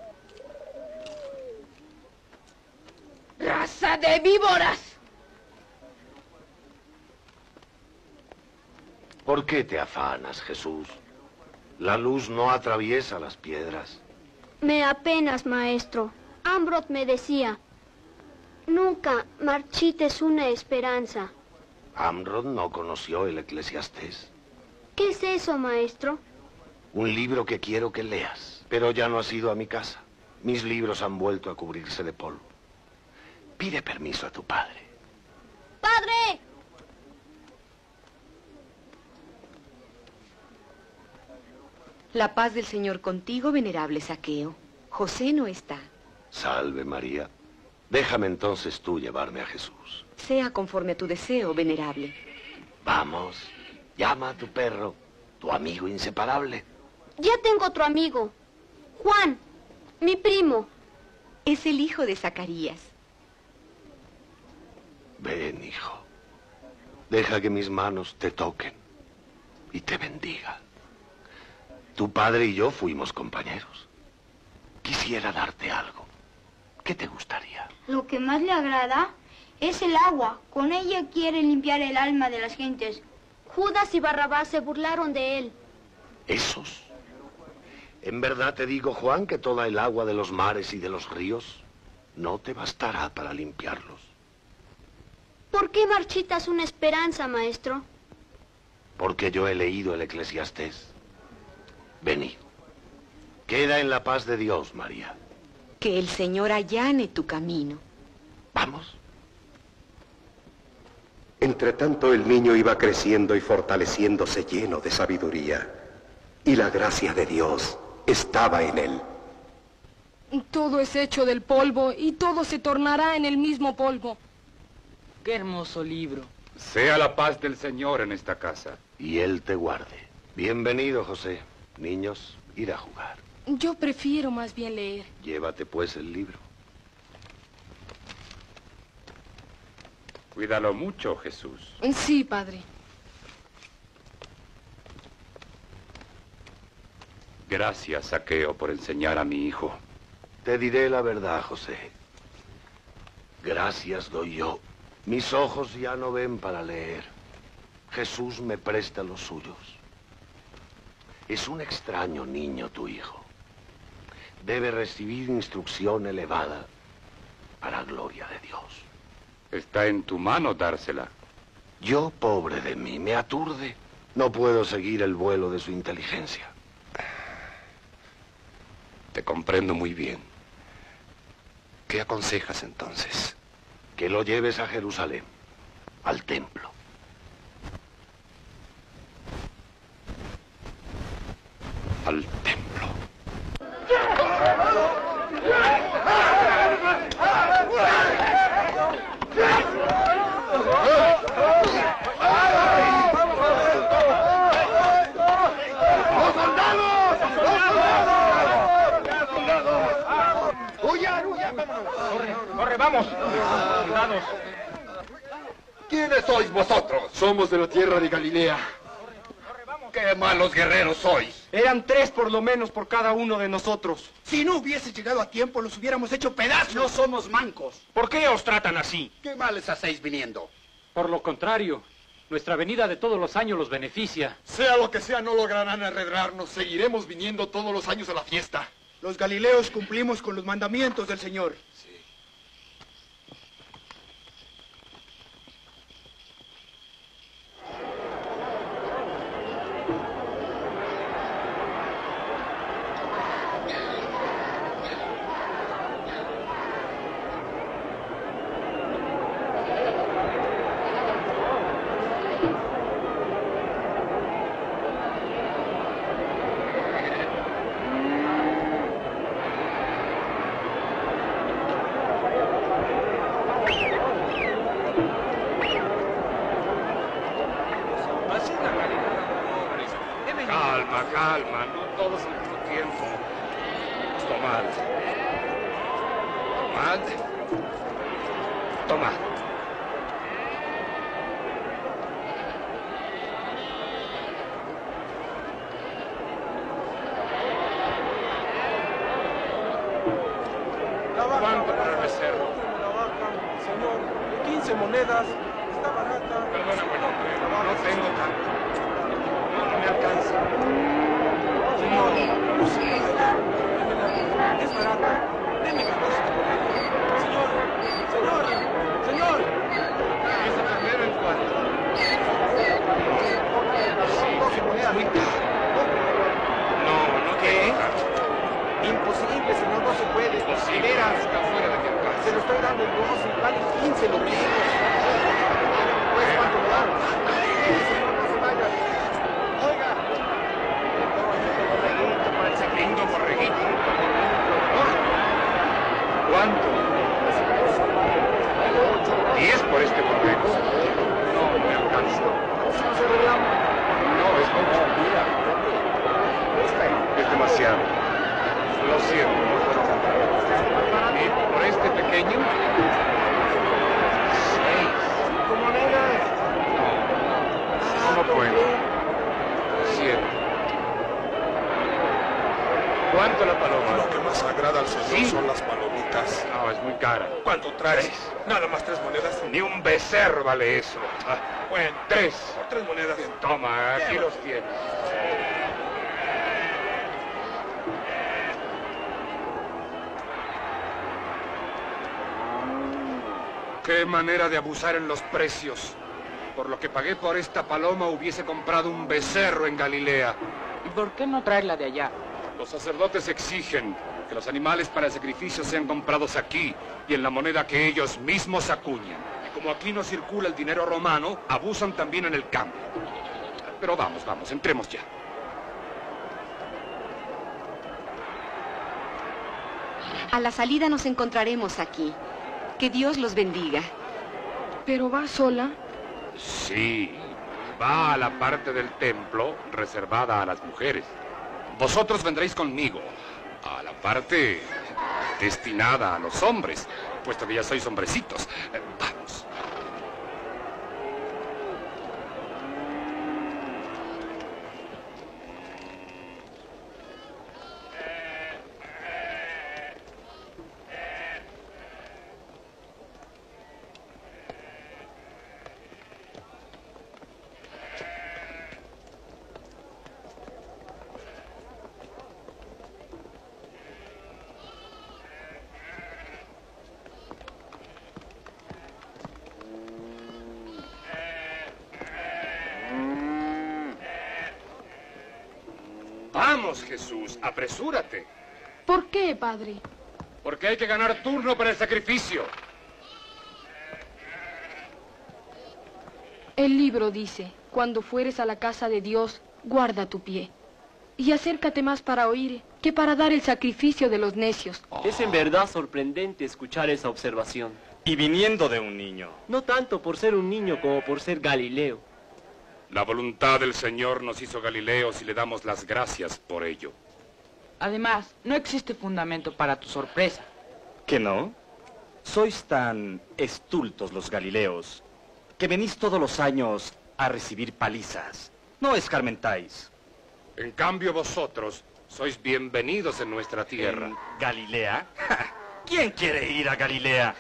¡Raza de víboras! ¿Por qué te afanas, Jesús? La luz no atraviesa las piedras. Me apenas, maestro. Ambrot me decía, nunca marchites una esperanza. Ambrot no conoció el Eclesiastés. ¿Qué es eso, maestro? Un libro que quiero que leas, pero ya no has ido a mi casa. Mis libros han vuelto a cubrirse de polvo. Pide permiso a tu padre. ¡Padre! La paz del Señor contigo, venerable Zaqueo. José no está. Salve, María. Déjame entonces tú llevarme a Jesús. Sea conforme a tu deseo, venerable. Vamos, llama a tu perro, tu amigo inseparable. Ya tengo otro amigo. Juan, mi primo. Es el hijo de Zacarías. Ven, hijo. Deja que mis manos te toquen y te bendigan. Tu padre y yo fuimos compañeros. Quisiera darte algo. ¿Qué te gustaría? Lo que más le agrada es el agua. Con ella quiere limpiar el alma de las gentes. Judas y Barrabás se burlaron de él. ¿Esos? En verdad te digo, Juan, que toda el agua de los mares y de los ríos no te bastará para limpiarlos. ¿Por qué marchitas una esperanza, maestro? Porque yo he leído el Eclesiastés. Venid. Queda en la paz de Dios, María. Que el Señor allane tu camino. Vamos. Entretanto, el niño iba creciendo y fortaleciéndose lleno de sabiduría, y la gracia de Dios estaba en él. Todo es hecho del polvo y todo se tornará en el mismo polvo. Qué hermoso libro. Sea la paz del Señor en esta casa. Y Él te guarde. Bienvenido, José. Niños, ir a jugar. Yo prefiero más bien leer. Llévate pues el libro. Cuídalo mucho, Jesús. Sí, padre. Gracias, Zaqueo, por enseñar a mi hijo. Te diré la verdad, José. Gracias doy yo. Mis ojos ya no ven para leer. Jesús me presta los suyos. Es un extraño niño tu hijo. Debe recibir instrucción elevada para gloria de Dios. Está en tu mano dársela. Yo, pobre de mí, me aturde. No puedo seguir el vuelo de su inteligencia. Te comprendo muy bien. ¿Qué aconsejas entonces? Que lo lleves a Jerusalén, al templo. Al templo. ¡Los soldados! ¡Los soldados! ¡Huyan, huyan! ¡Vámonos! ¡Corre, corre, vamos! ¡Soldados! ¿Quiénes sois vosotros? Somos de la tierra de Galilea. ¡Qué malos guerreros sois! Eran tres por lo menos por cada uno de nosotros. Si no hubiese llegado a tiempo, los hubiéramos hecho pedazos. No somos mancos. ¿Por qué os tratan así? ¿Qué males hacéis viniendo? Por lo contrario, nuestra venida de todos los años los beneficia. Sea lo que sea, no lograrán arredrarnos. Seguiremos viniendo todos los años a la fiesta. Los galileos cumplimos con los mandamientos del Señor. calma, no todos al mismo tiempo. Tomad. Tomad. Tomad. ¿Cuánto para el becerro? Señor, quince monedas. Está barata. Perdona, buen hombre. No tengo tanto. No, no me alcanza. Señor, es barata. Deme catorce monedas. Señor, señor, señor. ¿Ese primero en cuánto? Sí, muy caro. No, no ¿Qué? Imposible, señor, no se puede. Imposible. Está fuera de mi alcance. Se lo estoy dando en doce, vale quince lo mismo. Pues, ¿cuánto me dan? Señor, no se vaya. Oiga. Borreguito por el segundo borreguito. ¿Cuánto? Diez por este borrego. No, me alcanza. No, es mucho. Es demasiado. Lo siento. ¿Y por este pequeño? Seis. ¿Cinco monedas? No, no puedo. Siete. ¿Cuánto la paloma? Lo que más agrada al señor ¿Sí? son las palomitas. No, es muy cara. ¿Cuánto traes? Nada más tres monedas. Ni un becerro vale eso. Ah, Bueno, tres. por tres monedas. Toma, aquí Lleva. los tienes. Qué manera de abusar en los precios. Por lo que pagué por esta paloma hubiese comprado un becerro en Galilea. ¿Y por qué no traerla de allá? Los sacerdotes exigen que los animales para el sacrificio sean comprados aquí y en la moneda que ellos mismos acuñan. Y como aquí no circula el dinero romano, abusan también en el cambio. Pero vamos, vamos, entremos ya. A la salida nos encontraremos aquí. Que Dios los bendiga. ¿Pero va sola? Sí, va a la parte del templo reservada a las mujeres. Vosotros vendréis conmigo a la parte destinada a los hombres, puesto que ya sois hombrecitos. Eh, vamos. Vamos, Jesús, apresúrate. ¿Por qué, padre? Porque hay que ganar turno para el sacrificio. El libro dice, cuando fueres a la casa de Dios, guarda tu pie. Y acércate más para oír que para dar el sacrificio de los necios. Es en verdad sorprendente escuchar esa observación. Y viniendo de un niño. No tanto por ser un niño como por ser Galileo. La voluntad del Señor nos hizo Galileos y le damos las gracias por ello. Además, no existe fundamento para tu sorpresa. ¿Que no? Sois tan estultos los galileos que venís todos los años a recibir palizas. No escarmentáis. En cambio vosotros sois bienvenidos en nuestra tierra. ¿En Galilea? ¿Quién quiere ir a Galilea?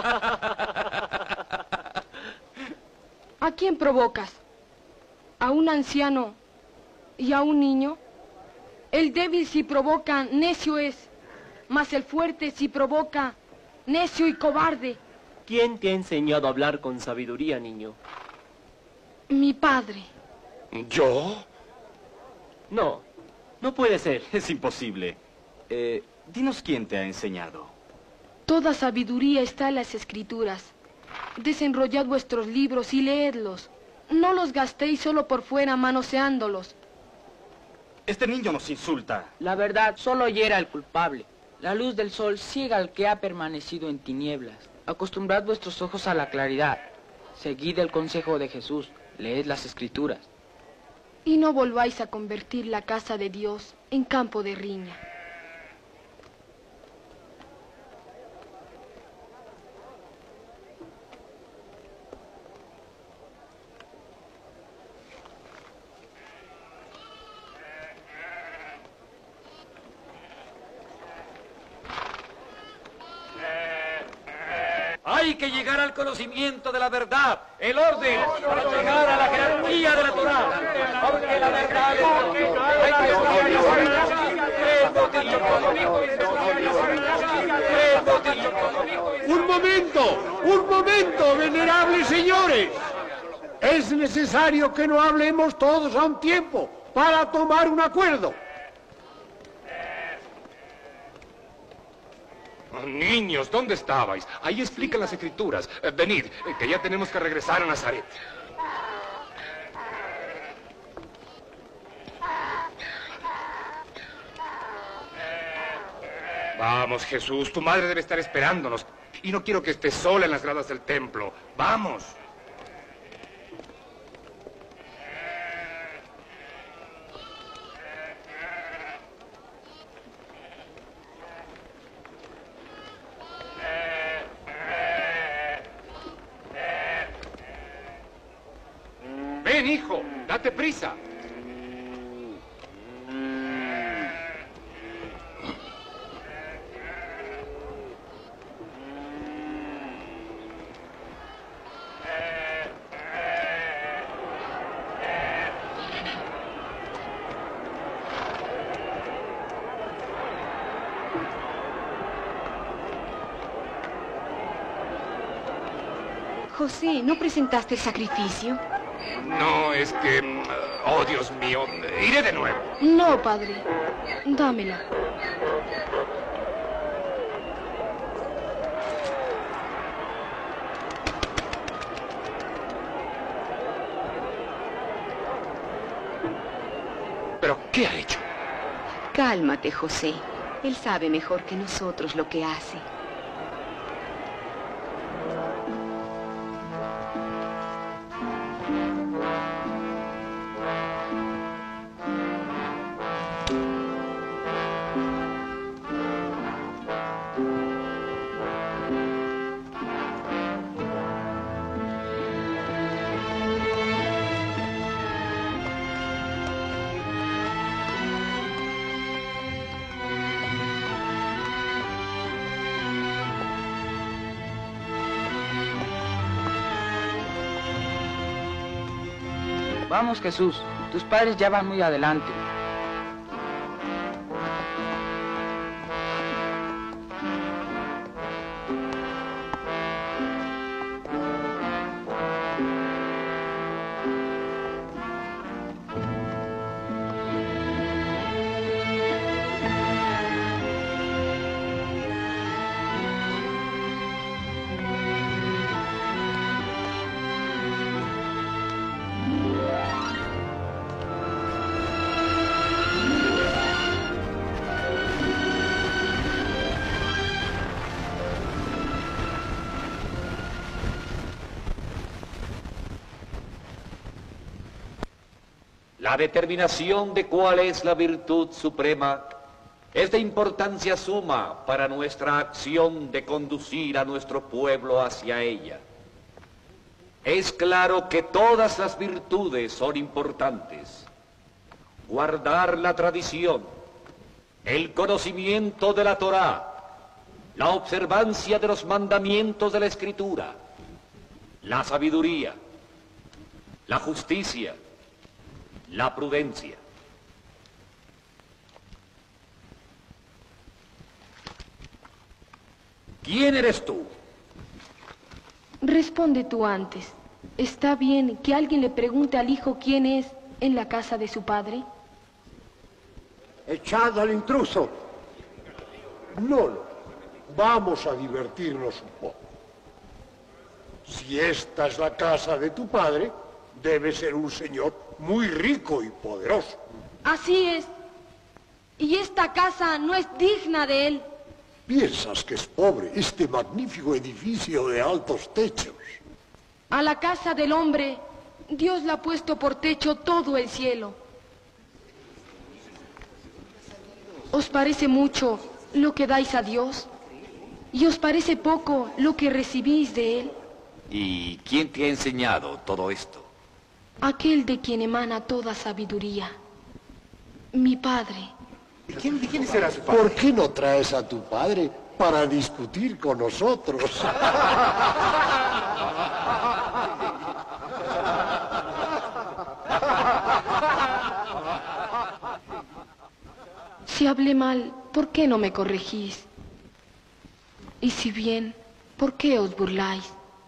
¿A quién provocas? ¿A un anciano y a un niño? El débil si provoca, necio es, mas el fuerte si provoca, necio y cobarde. ¿Quién te ha enseñado a hablar con sabiduría, niño? Mi padre. ¿Yo? No, no puede ser. Es imposible. Eh, dinos quién te ha enseñado. Toda sabiduría está en las escrituras. Desenrollad vuestros libros y leedlos. No los gastéis solo por fuera manoseándolos. Este niño nos insulta. La verdad solo hiera al culpable. La luz del sol ciega al que ha permanecido en tinieblas. Acostumbrad vuestros ojos a la claridad. Seguid el consejo de Jesús. Leed las escrituras. y no volváis a convertir la casa de Dios en campo de riña. Hay que llegar al conocimiento de la verdad, el orden, para llegar a la jerarquía de la Torá. Porque la verdad es... ¡Un momento! ¡Un momento, venerables señores! Es necesario que no hablemos todos a un tiempo para tomar un acuerdo. Oh, niños, ¿dónde estabais? Ahí explican las escrituras. Eh, venid, eh, que ya tenemos que regresar a Nazaret. Vamos, Jesús, tu madre debe estar esperándonos. Y no quiero que estés sola en las gradas del templo. ¡Vamos! Ven, hijo, date prisa. José, ¿no presentaste el sacrificio? No, es que... Oh, Dios mío, iré de nuevo. No, padre. Dámela. ¿Pero qué ha hecho? Cálmate, José. Él sabe mejor que nosotros lo que hace. Vamos, Jesús, tus padres ya van muy adelante. La determinación de cuál es la virtud suprema es de importancia suma para nuestra acción de conducir a nuestro pueblo hacia ella. Es claro que todas las virtudes son importantes. Guardar la tradición, el conocimiento de la Torá, la observancia de los mandamientos de la Escritura, la sabiduría, la justicia, la prudencia. ¿Quién eres tú? Responde tú antes. ¿Está bien que alguien le pregunte al hijo quién es en la casa de su padre? Echad al intruso. No, no. Vamos a divertirnos un poco. Si esta es la casa de tu padre, debe ser un señor muy rico y poderoso. Así es. Y esta casa no es digna de él. ¿Piensas que es pobre este magnífico edificio de altos techos? A la casa del hombre Dios le ha puesto por techo todo el cielo. ¿Os parece mucho lo que dais a Dios? ¿Y os parece poco lo que recibís de Él? ¿Y quién te ha enseñado todo esto? Aquel de quien emana toda sabiduría, mi Padre. ¿Quién, ¿Quién será su padre? ¿Por qué no traes a tu padre para discutir con nosotros? Si hablé mal, ¿por qué no me corregís? Y si bien, ¿por qué os burláis?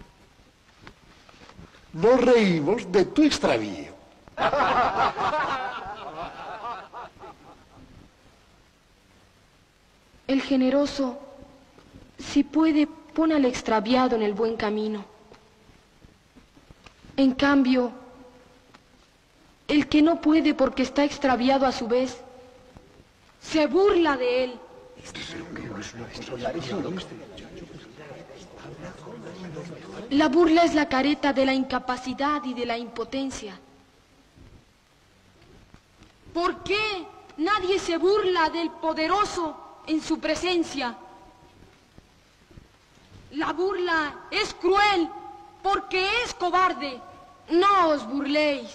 Nos reímos de tu extravío. El generoso, si puede, pone al extraviado en el buen camino. En cambio, el que no puede porque está extraviado a su vez, se burla de él. La burla es la careta de la incapacidad y de la impotencia. ¿Por qué nadie se burla del poderoso en su presencia? La burla es cruel porque es cobarde. No os burléis.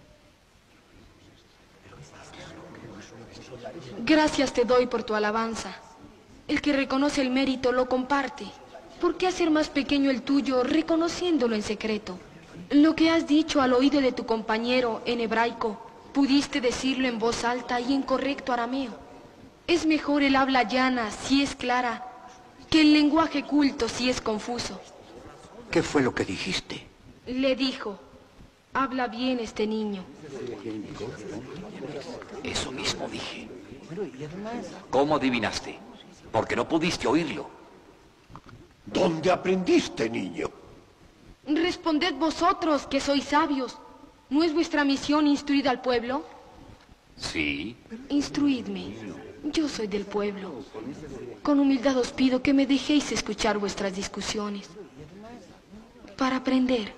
Gracias te doy por tu alabanza. El que reconoce el mérito lo comparte. ¿Por qué hacer más pequeño el tuyo reconociéndolo en secreto? Lo que has dicho al oído de tu compañero en hebraico, pudiste decirlo en voz alta y en correcto arameo. Es mejor el habla llana si es clara que el lenguaje culto si es confuso. ¿Qué fue lo que dijiste? Le dijo, habla bien este niño. Eso mismo dije. ¿Cómo adivinaste? Porque no pudiste oírlo. ¿Dónde aprendiste, niño? Responded vosotros, que sois sabios. ¿No es vuestra misión instruir al pueblo? Sí. Instruidme. Yo soy del pueblo. Con humildad os pido que me dejéis escuchar vuestras discusiones. Para aprender.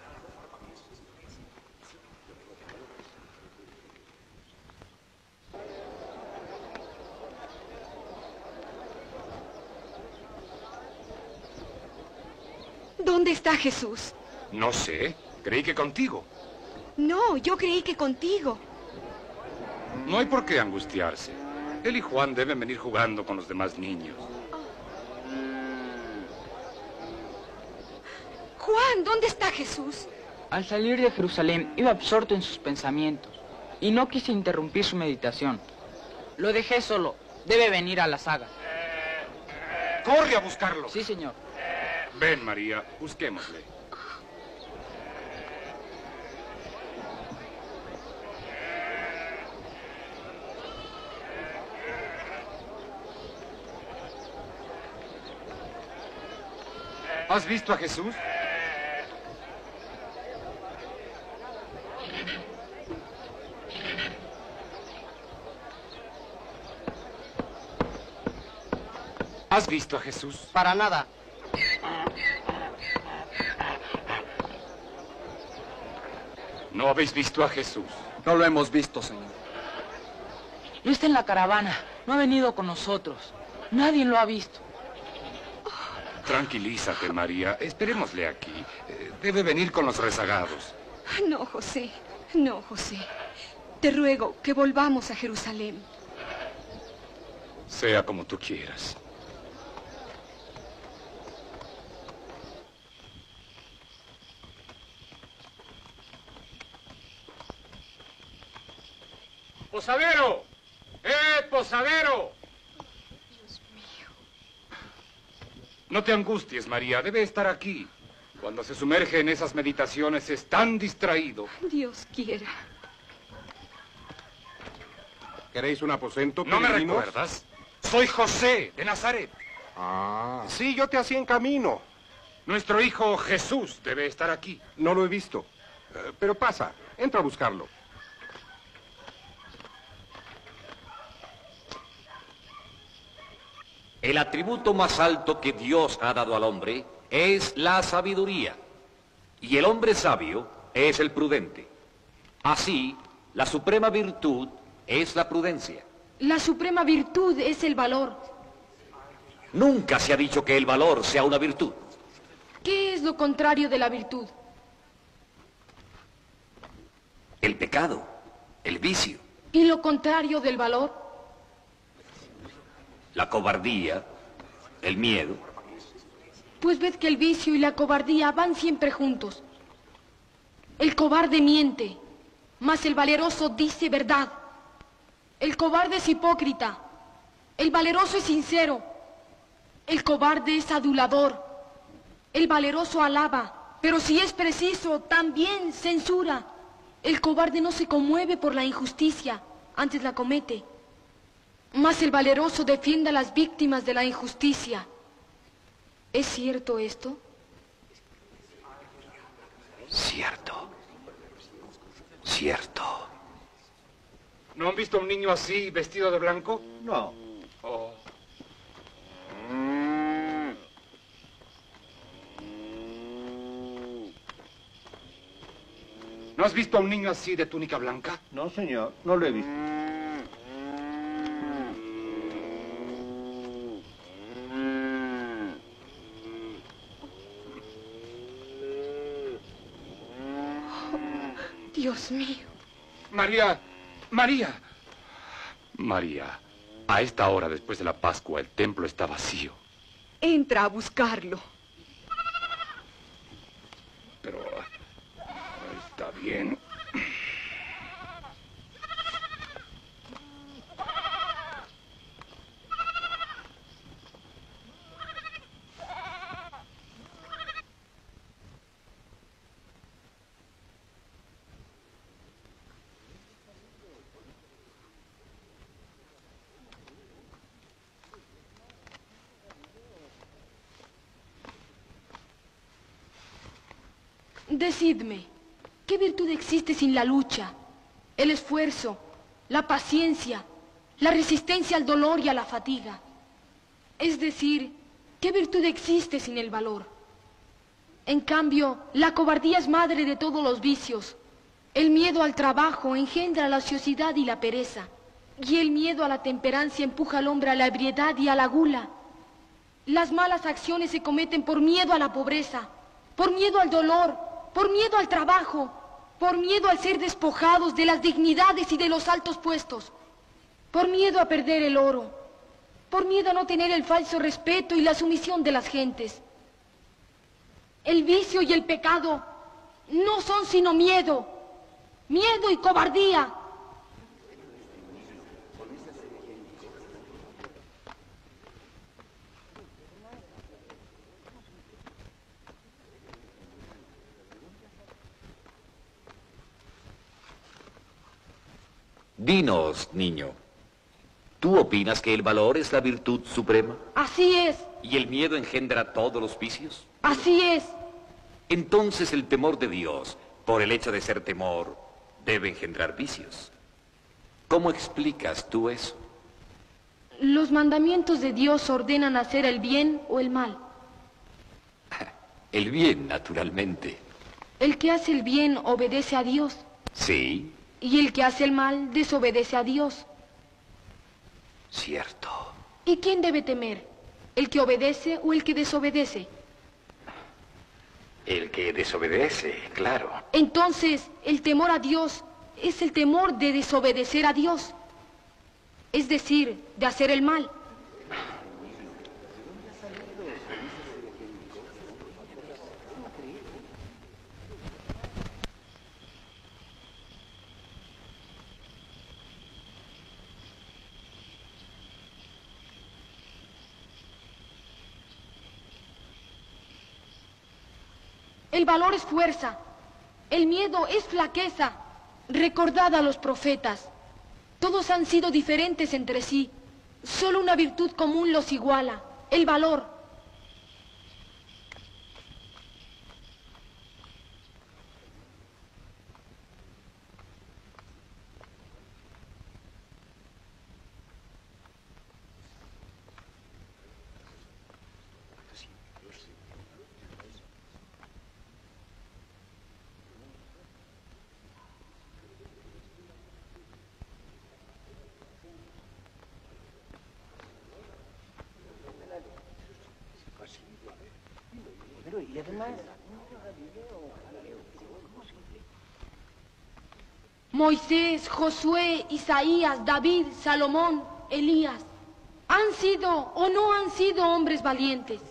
¿Dónde está Jesús? No sé. Creí que contigo. No, yo creí que contigo. No hay por qué angustiarse. Él y Juan deben venir jugando con los demás niños. Juan, ¿dónde está Jesús? Al salir de Jerusalén iba absorto en sus pensamientos y no quise interrumpir su meditación. Lo dejé solo. Debe venir a la saga. ¡Corre a buscarlo! Sí, señor. Ven, María, busquémosle. ¿Has visto a Jesús? ¿Has visto a Jesús? Para nada. ¿No habéis visto a Jesús? No lo hemos visto, Señor. No está en la caravana. No ha venido con nosotros. Nadie lo ha visto. Tranquilízate, María. Esperémosle aquí. Eh, Debe venir con los rezagados. No, José. No, José. Te ruego que volvamos a Jerusalén. Sea como tú quieras. ¡Posadero! ¡Eh, posadero! Dios mío. No te angusties, María. Debe estar aquí. Cuando se sumerge en esas meditaciones es tan distraído. Dios quiera. ¿Queréis un aposento, ¿No me peregrinos? recuerdas? Soy José, de Nazaret. Ah. Sí, yo te hacía en camino. Nuestro hijo Jesús debe estar aquí. No lo he visto. Eh, pero pasa, entra a buscarlo. El atributo más alto que Dios ha dado al hombre es la sabiduría. Y el hombre sabio es el prudente. Así, la suprema virtud es la prudencia. La suprema virtud es el valor. Nunca se ha dicho que el valor sea una virtud. ¿Qué es lo contrario de la virtud? El pecado, el vicio, ¿Y lo contrario del valor? la cobardía, el miedo. Pues ved que el vicio y la cobardía van siempre juntos. El cobarde miente, mas el valeroso dice verdad. El cobarde es hipócrita, el valeroso es sincero. El cobarde es adulador, el valeroso alaba, pero si es preciso, también censura. El cobarde no se conmueve por la injusticia, antes la comete. Mas el valeroso defiende a las víctimas de la injusticia. ¿Es cierto esto? Cierto. Cierto. ¿No han visto a un niño así, vestido de blanco? No. Oh. ¿No has visto a un niño así de túnica blanca? No, señor, no lo he visto. Dios mío. María, María. María, a esta hora después de la Pascua el templo está vacío. Entra a buscarlo. Pero está bien. Decidme, ¿qué virtud existe sin la lucha, el esfuerzo, la paciencia, la resistencia al dolor y a la fatiga? Es decir, ¿qué virtud existe sin el valor? En cambio, la cobardía es madre de todos los vicios. El miedo al trabajo engendra la ociosidad y la pereza, y el miedo a la temperancia empuja al hombre a la ebriedad y a la gula. Las malas acciones se cometen por miedo a la pobreza, por miedo al dolor, por miedo al trabajo, por miedo al ser despojados de las dignidades y de los altos puestos, por miedo a perder el oro, por miedo a no tener el falso respeto y la sumisión de las gentes. El vicio y el pecado no son sino miedo, miedo y cobardía. Dinos, niño, ¿tú opinas que el valor es la virtud suprema? Así es, ¿Y el miedo engendra todos los vicios? así es. Entonces el temor de Dios, por el hecho de ser temor, debe engendrar vicios. ¿Cómo explicas tú eso? Los mandamientos de Dios ordenan hacer el bien o el mal. El bien, naturalmente. El que hace el bien obedece a Dios, Sí, y el que hace el mal desobedece a Dios. cierto. ¿Y quién debe temer? ¿El que obedece o el que desobedece? El que desobedece, claro. Entonces, el temor a Dios es el temor de desobedecer a Dios, es decir, de hacer el mal. El valor es fuerza, el miedo es flaqueza. Recordad a los profetas, todos han sido diferentes entre sí, solo una virtud común los iguala, el valor. Moisés, Josué, Isaías, David, Salomón, Elías, ¿han sido o no han sido hombres valientes?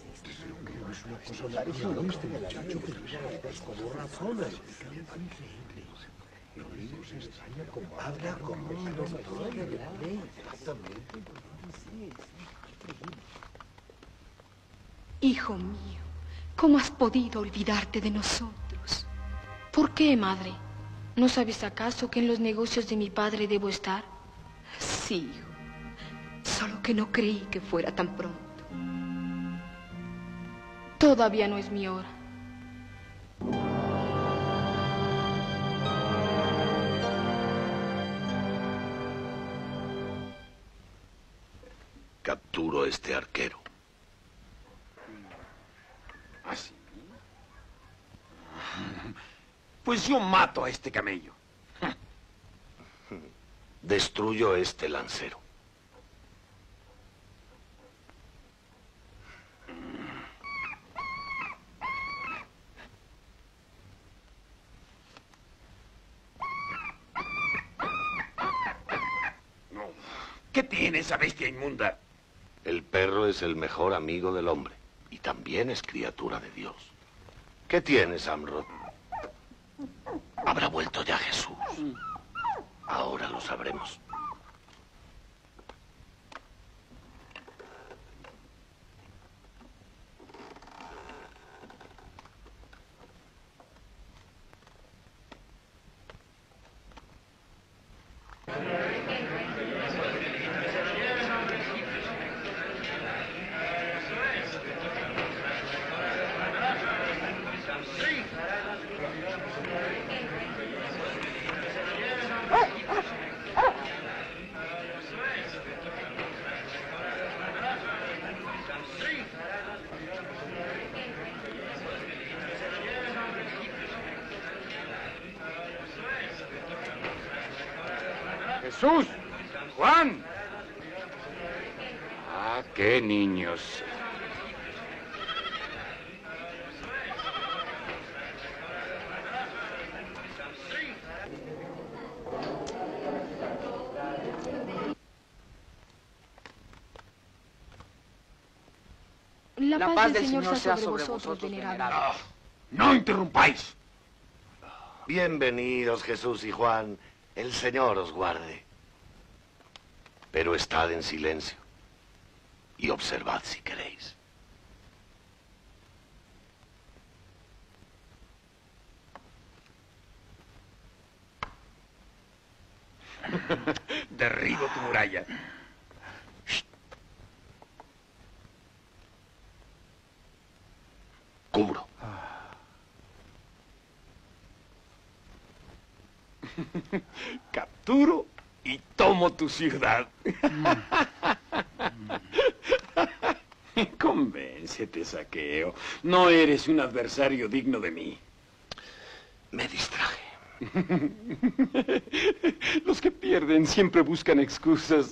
Hijo mío, ¿cómo has podido olvidarte de nosotros? ¿Por qué, madre? ¿No sabes acaso que en los negocios de mi padre debo estar? Sí, hijo. Solo que no creí que fuera tan pronto. Todavía no es mi hora. Capturo a este arquero. ¿Así? Pues yo mato a este camello. Destruyo a este lancero. ¿Qué tiene esa bestia inmunda? El perro es el mejor amigo del hombre y también es criatura de Dios. ¿Qué tienes, Amrod? ¿Habrá vuelto ya Jesús? Ahora lo sabremos. Jesús, Juan. Ah, qué niños. La, La paz del Señor, Señor sea sobre vosotros, vosotros venerable. Oh, ¡no interrumpáis! Bienvenidos, Jesús y Juan. El Señor os guarde. Pero estad en silencio y observad si queréis. Derribo tu muralla. Cubro. Capturo y tomo tu ciudad. Convéncete, Saqueo. No eres un adversario digno de mí. Me distraje. Los que pierden siempre buscan excusas.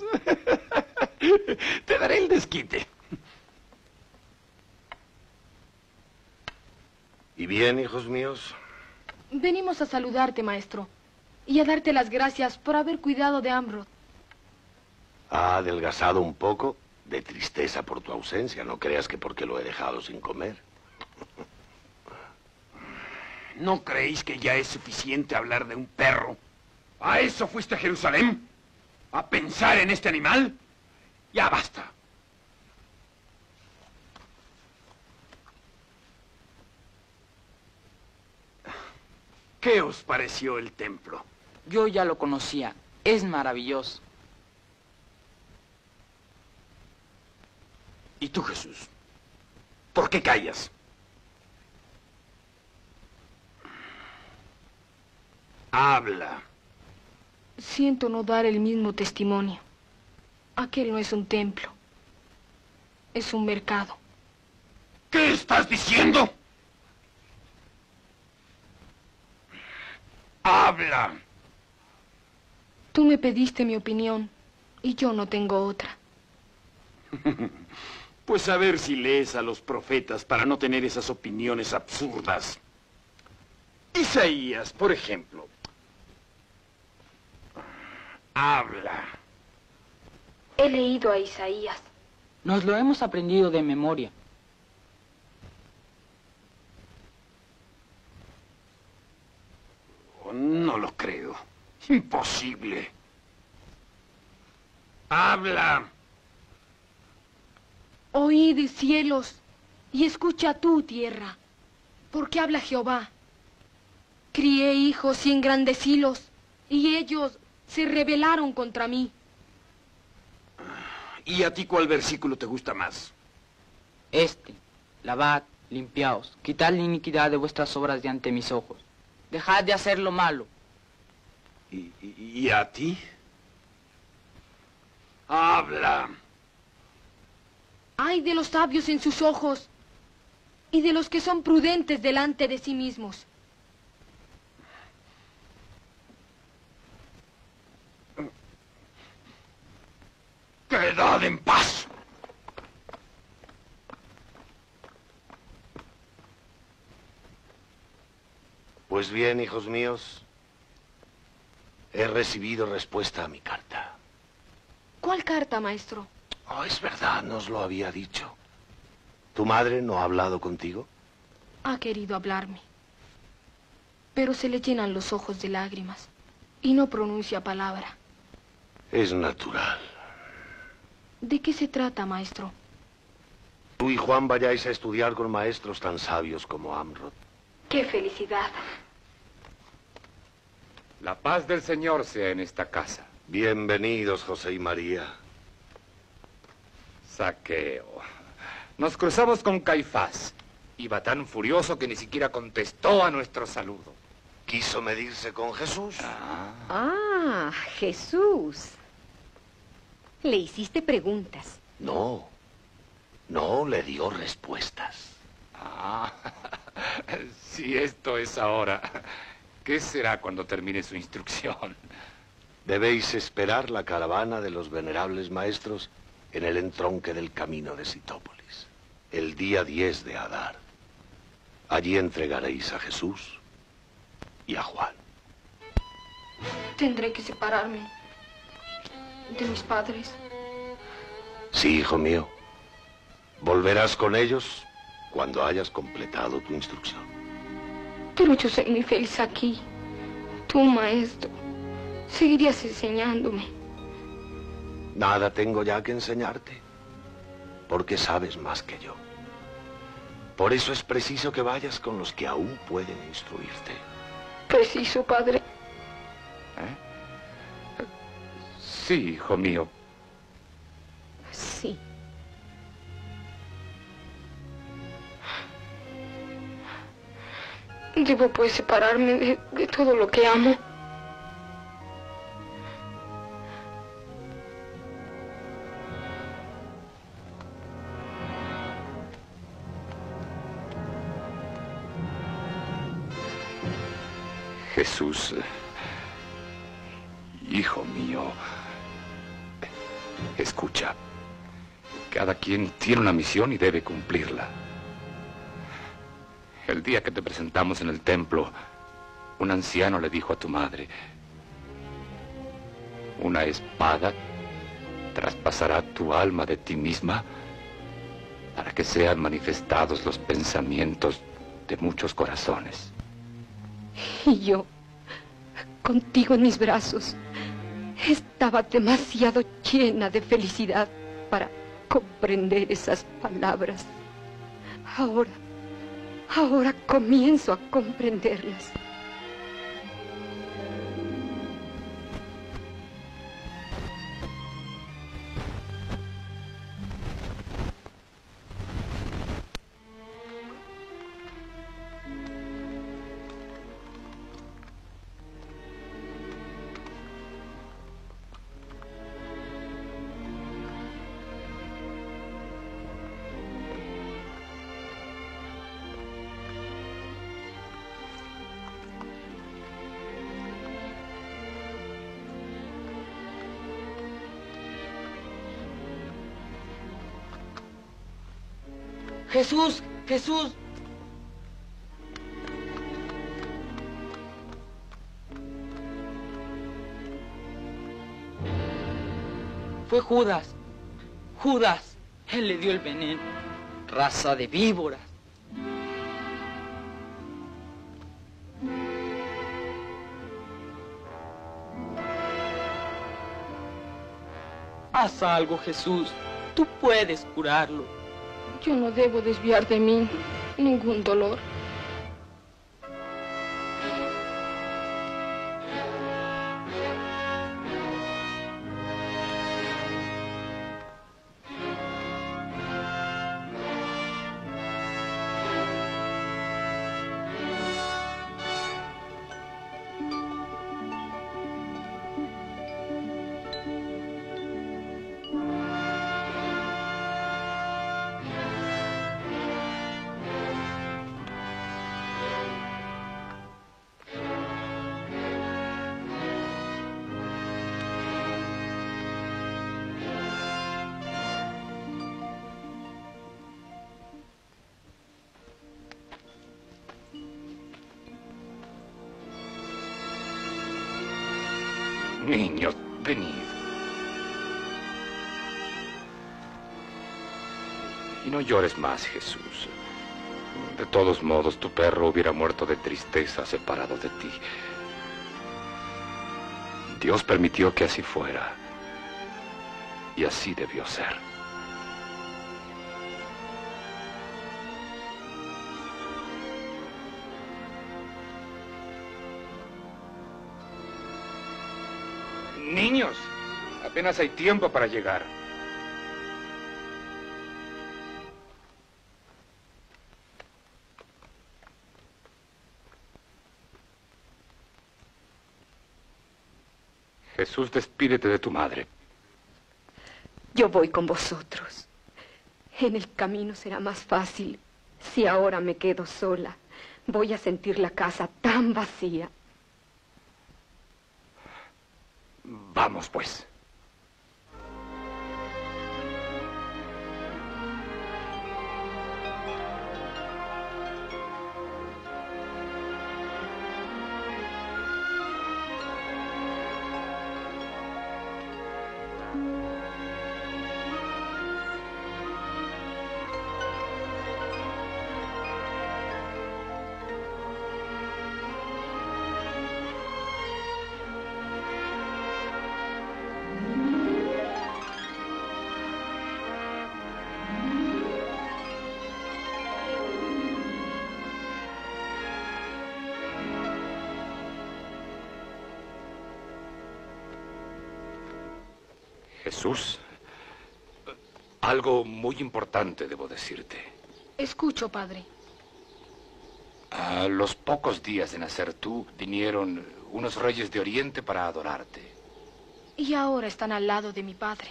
Te daré el desquite. ¿Y bien, hijos míos? Venimos a saludarte, maestro, y a darte las gracias por haber cuidado de Amrod. Ha adelgazado un poco de tristeza por tu ausencia. No creas que porque lo he dejado sin comer. ¿No creéis que ya es suficiente hablar de un perro? ¿A eso fuiste a Jerusalén? ¿A pensar en este animal? Ya basta. ¿Qué os pareció el templo? Yo ya lo conocía. Es maravilloso. ¿Y tú, Jesús? ¿Por qué callas? Habla. Siento no dar el mismo testimonio. Aquel no es un templo. Es un mercado. ¿Qué estás diciendo? Habla. Tú me pediste mi opinión y yo no tengo otra. Pues a ver si lees a los profetas para no tener esas opiniones absurdas. Isaías, por ejemplo. Habla. He leído a Isaías. Nos lo hemos aprendido de memoria. Oh, no lo creo. Imposible. Habla. Oíd, cielos, y escucha tú, tierra, porque habla Jehová. Crié hijos y engrandecílos, y ellos se rebelaron contra mí. ¿Y a ti cuál versículo te gusta más? Este, lavad, limpiaos, quitad la iniquidad de vuestras obras de ante mis ojos. Dejad de hacer lo malo. ¿Y, y, y a ti? Habla. Ay de los sabios en sus ojos, y de los que son prudentes delante de sí mismos. ¡Quedad en paz! Pues bien, hijos míos, he recibido respuesta a mi carta. ¿Cuál carta, maestro? Oh, es verdad, no os lo había dicho. ¿Tu madre no ha hablado contigo? Ha querido hablarme, pero se le llenan los ojos de lágrimas y no pronuncia palabra. Es natural. ¿De qué se trata, maestro? Tú y Juan vayáis a estudiar con maestros tan sabios como Amrod. ¡Qué felicidad! La paz del Señor sea en esta casa. Bienvenidos, José y María. Zaqueo. Nos cruzamos con Caifás. Iba tan furioso que ni siquiera contestó a nuestro saludo. Quiso medirse con Jesús. Ah, Ah, Jesús. Le hiciste preguntas. No, no le dio respuestas. ah. Si esto es ahora, ¿qué será cuando termine su instrucción? Debéis esperar la caravana de los venerables maestros en el entronque del camino de Sitópolis, el día diez de Adar. Allí entregaréis a Jesús y a Juan. Tendré que separarme de mis padres. Sí, hijo mío. Volverás con ellos cuando hayas completado tu instrucción. Pero yo soy muy feliz aquí. Tú, maestro, seguirías enseñándome. Nada tengo ya que enseñarte, porque sabes más que yo. Por eso es preciso que vayas con los que aún pueden instruirte. Preciso, padre. ¿Eh? Sí, hijo mío. Sí. Debo pues separarme de, de todo lo que amo. Jesús, hijo mío, escucha. Cada quien tiene una misión y debe cumplirla. El día que te presentamos en el templo, un anciano le dijo a tu madre: una espada traspasará tu alma de ti misma para que sean manifestados los pensamientos de muchos corazones. Y yo, contigo en mis brazos, estaba demasiado llena de felicidad para comprender esas palabras. Ahora, ahora comienzo a comprenderlas. Jesús, Jesús. Fue Judas. Judas. Él le dio el veneno. Raza de víboras. Haz algo, Jesús. Tú puedes curarlo. Yo no debo desviar de mí ningún dolor. Niños, venid. Y no llores más, Jesús. De todos modos, tu perro hubiera muerto de tristeza separado de ti. Dios permitió que así fuera. Y así debió ser. Niños, apenas hay tiempo para llegar. Jesús, despídete de tu madre. Yo voy con vosotros. En el camino será más fácil. Si ahora me quedo sola, voy a sentir la casa tan vacía. Vamos, pues. Jesús, algo muy importante debo decirte. Escucho, padre. A los pocos días de nacer tú, vinieron unos reyes de Oriente para adorarte. Y ahora están al lado de mi padre.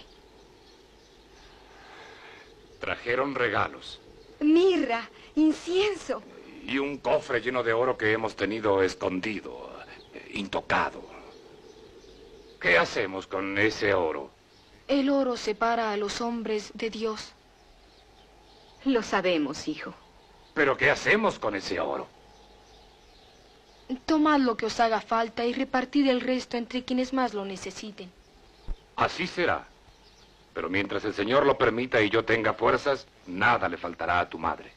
Trajeron regalos. Mirra, incienso. Y un cofre lleno de oro que hemos tenido escondido, intocado. ¿Qué hacemos con ese oro? El oro separa a los hombres de Dios. Lo sabemos, hijo. ¿Pero qué hacemos con ese oro? Tomad lo que os haga falta y repartid el resto entre quienes más lo necesiten. Así será. Pero mientras el Señor lo permita y yo tenga fuerzas, nada le faltará a tu madre.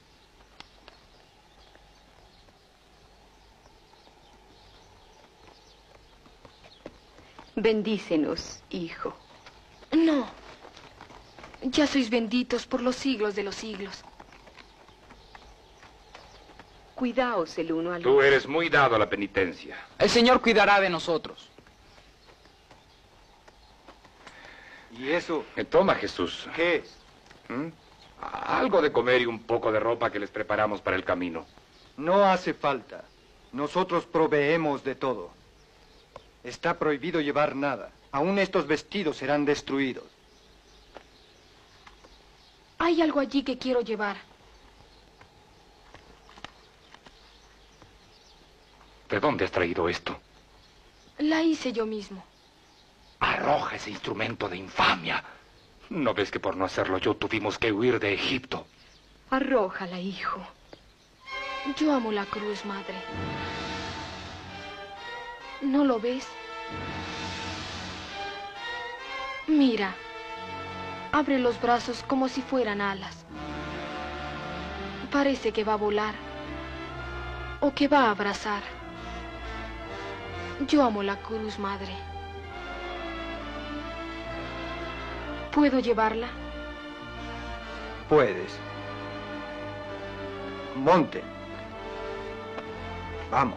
Bendícenos, hijo. No. Ya sois benditos por los siglos de los siglos. Cuidaos el uno al Tú otro. eres muy dado a la penitencia. El Señor cuidará de nosotros. ¿Y eso? Eh, Toma, Jesús. ¿Qué es? ¿Mm? Algo de comer y un poco de ropa que les preparamos para el camino. No hace falta. Nosotros proveemos de todo. Está prohibido llevar nada. Aún estos vestidos serán destruidos. Hay algo allí que quiero llevar. ¿De dónde has traído esto? La hice yo mismo. Arroja ese instrumento de infamia. ¿No ves que por no hacerlo yo tuvimos que huir de Egipto? Arrójala, hijo. Yo amo la cruz, madre. ¿No lo ves? Mira, abre los brazos como si fueran alas. Parece que va a volar o que va a abrazar. Yo amo la cruz, madre. ¿Puedo llevarla? Puedes. Monte. Vamos.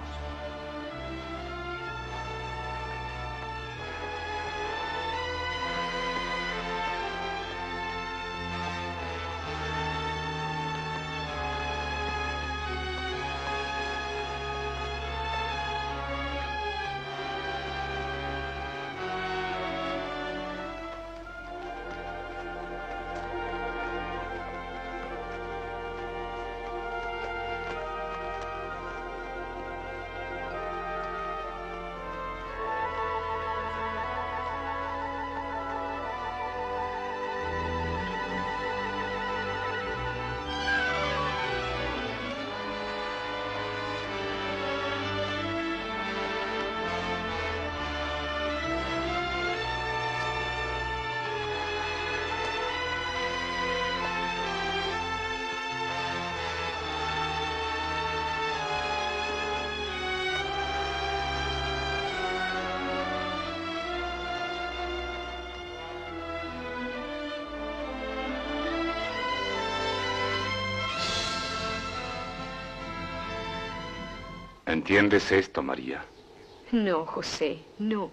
¿Entiendes esto, María? No, José, no.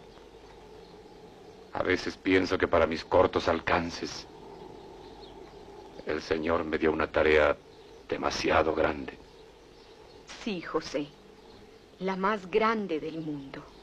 A veces pienso que para mis cortos alcances, el Señor me dio una tarea demasiado grande. Sí, José, la más grande del mundo.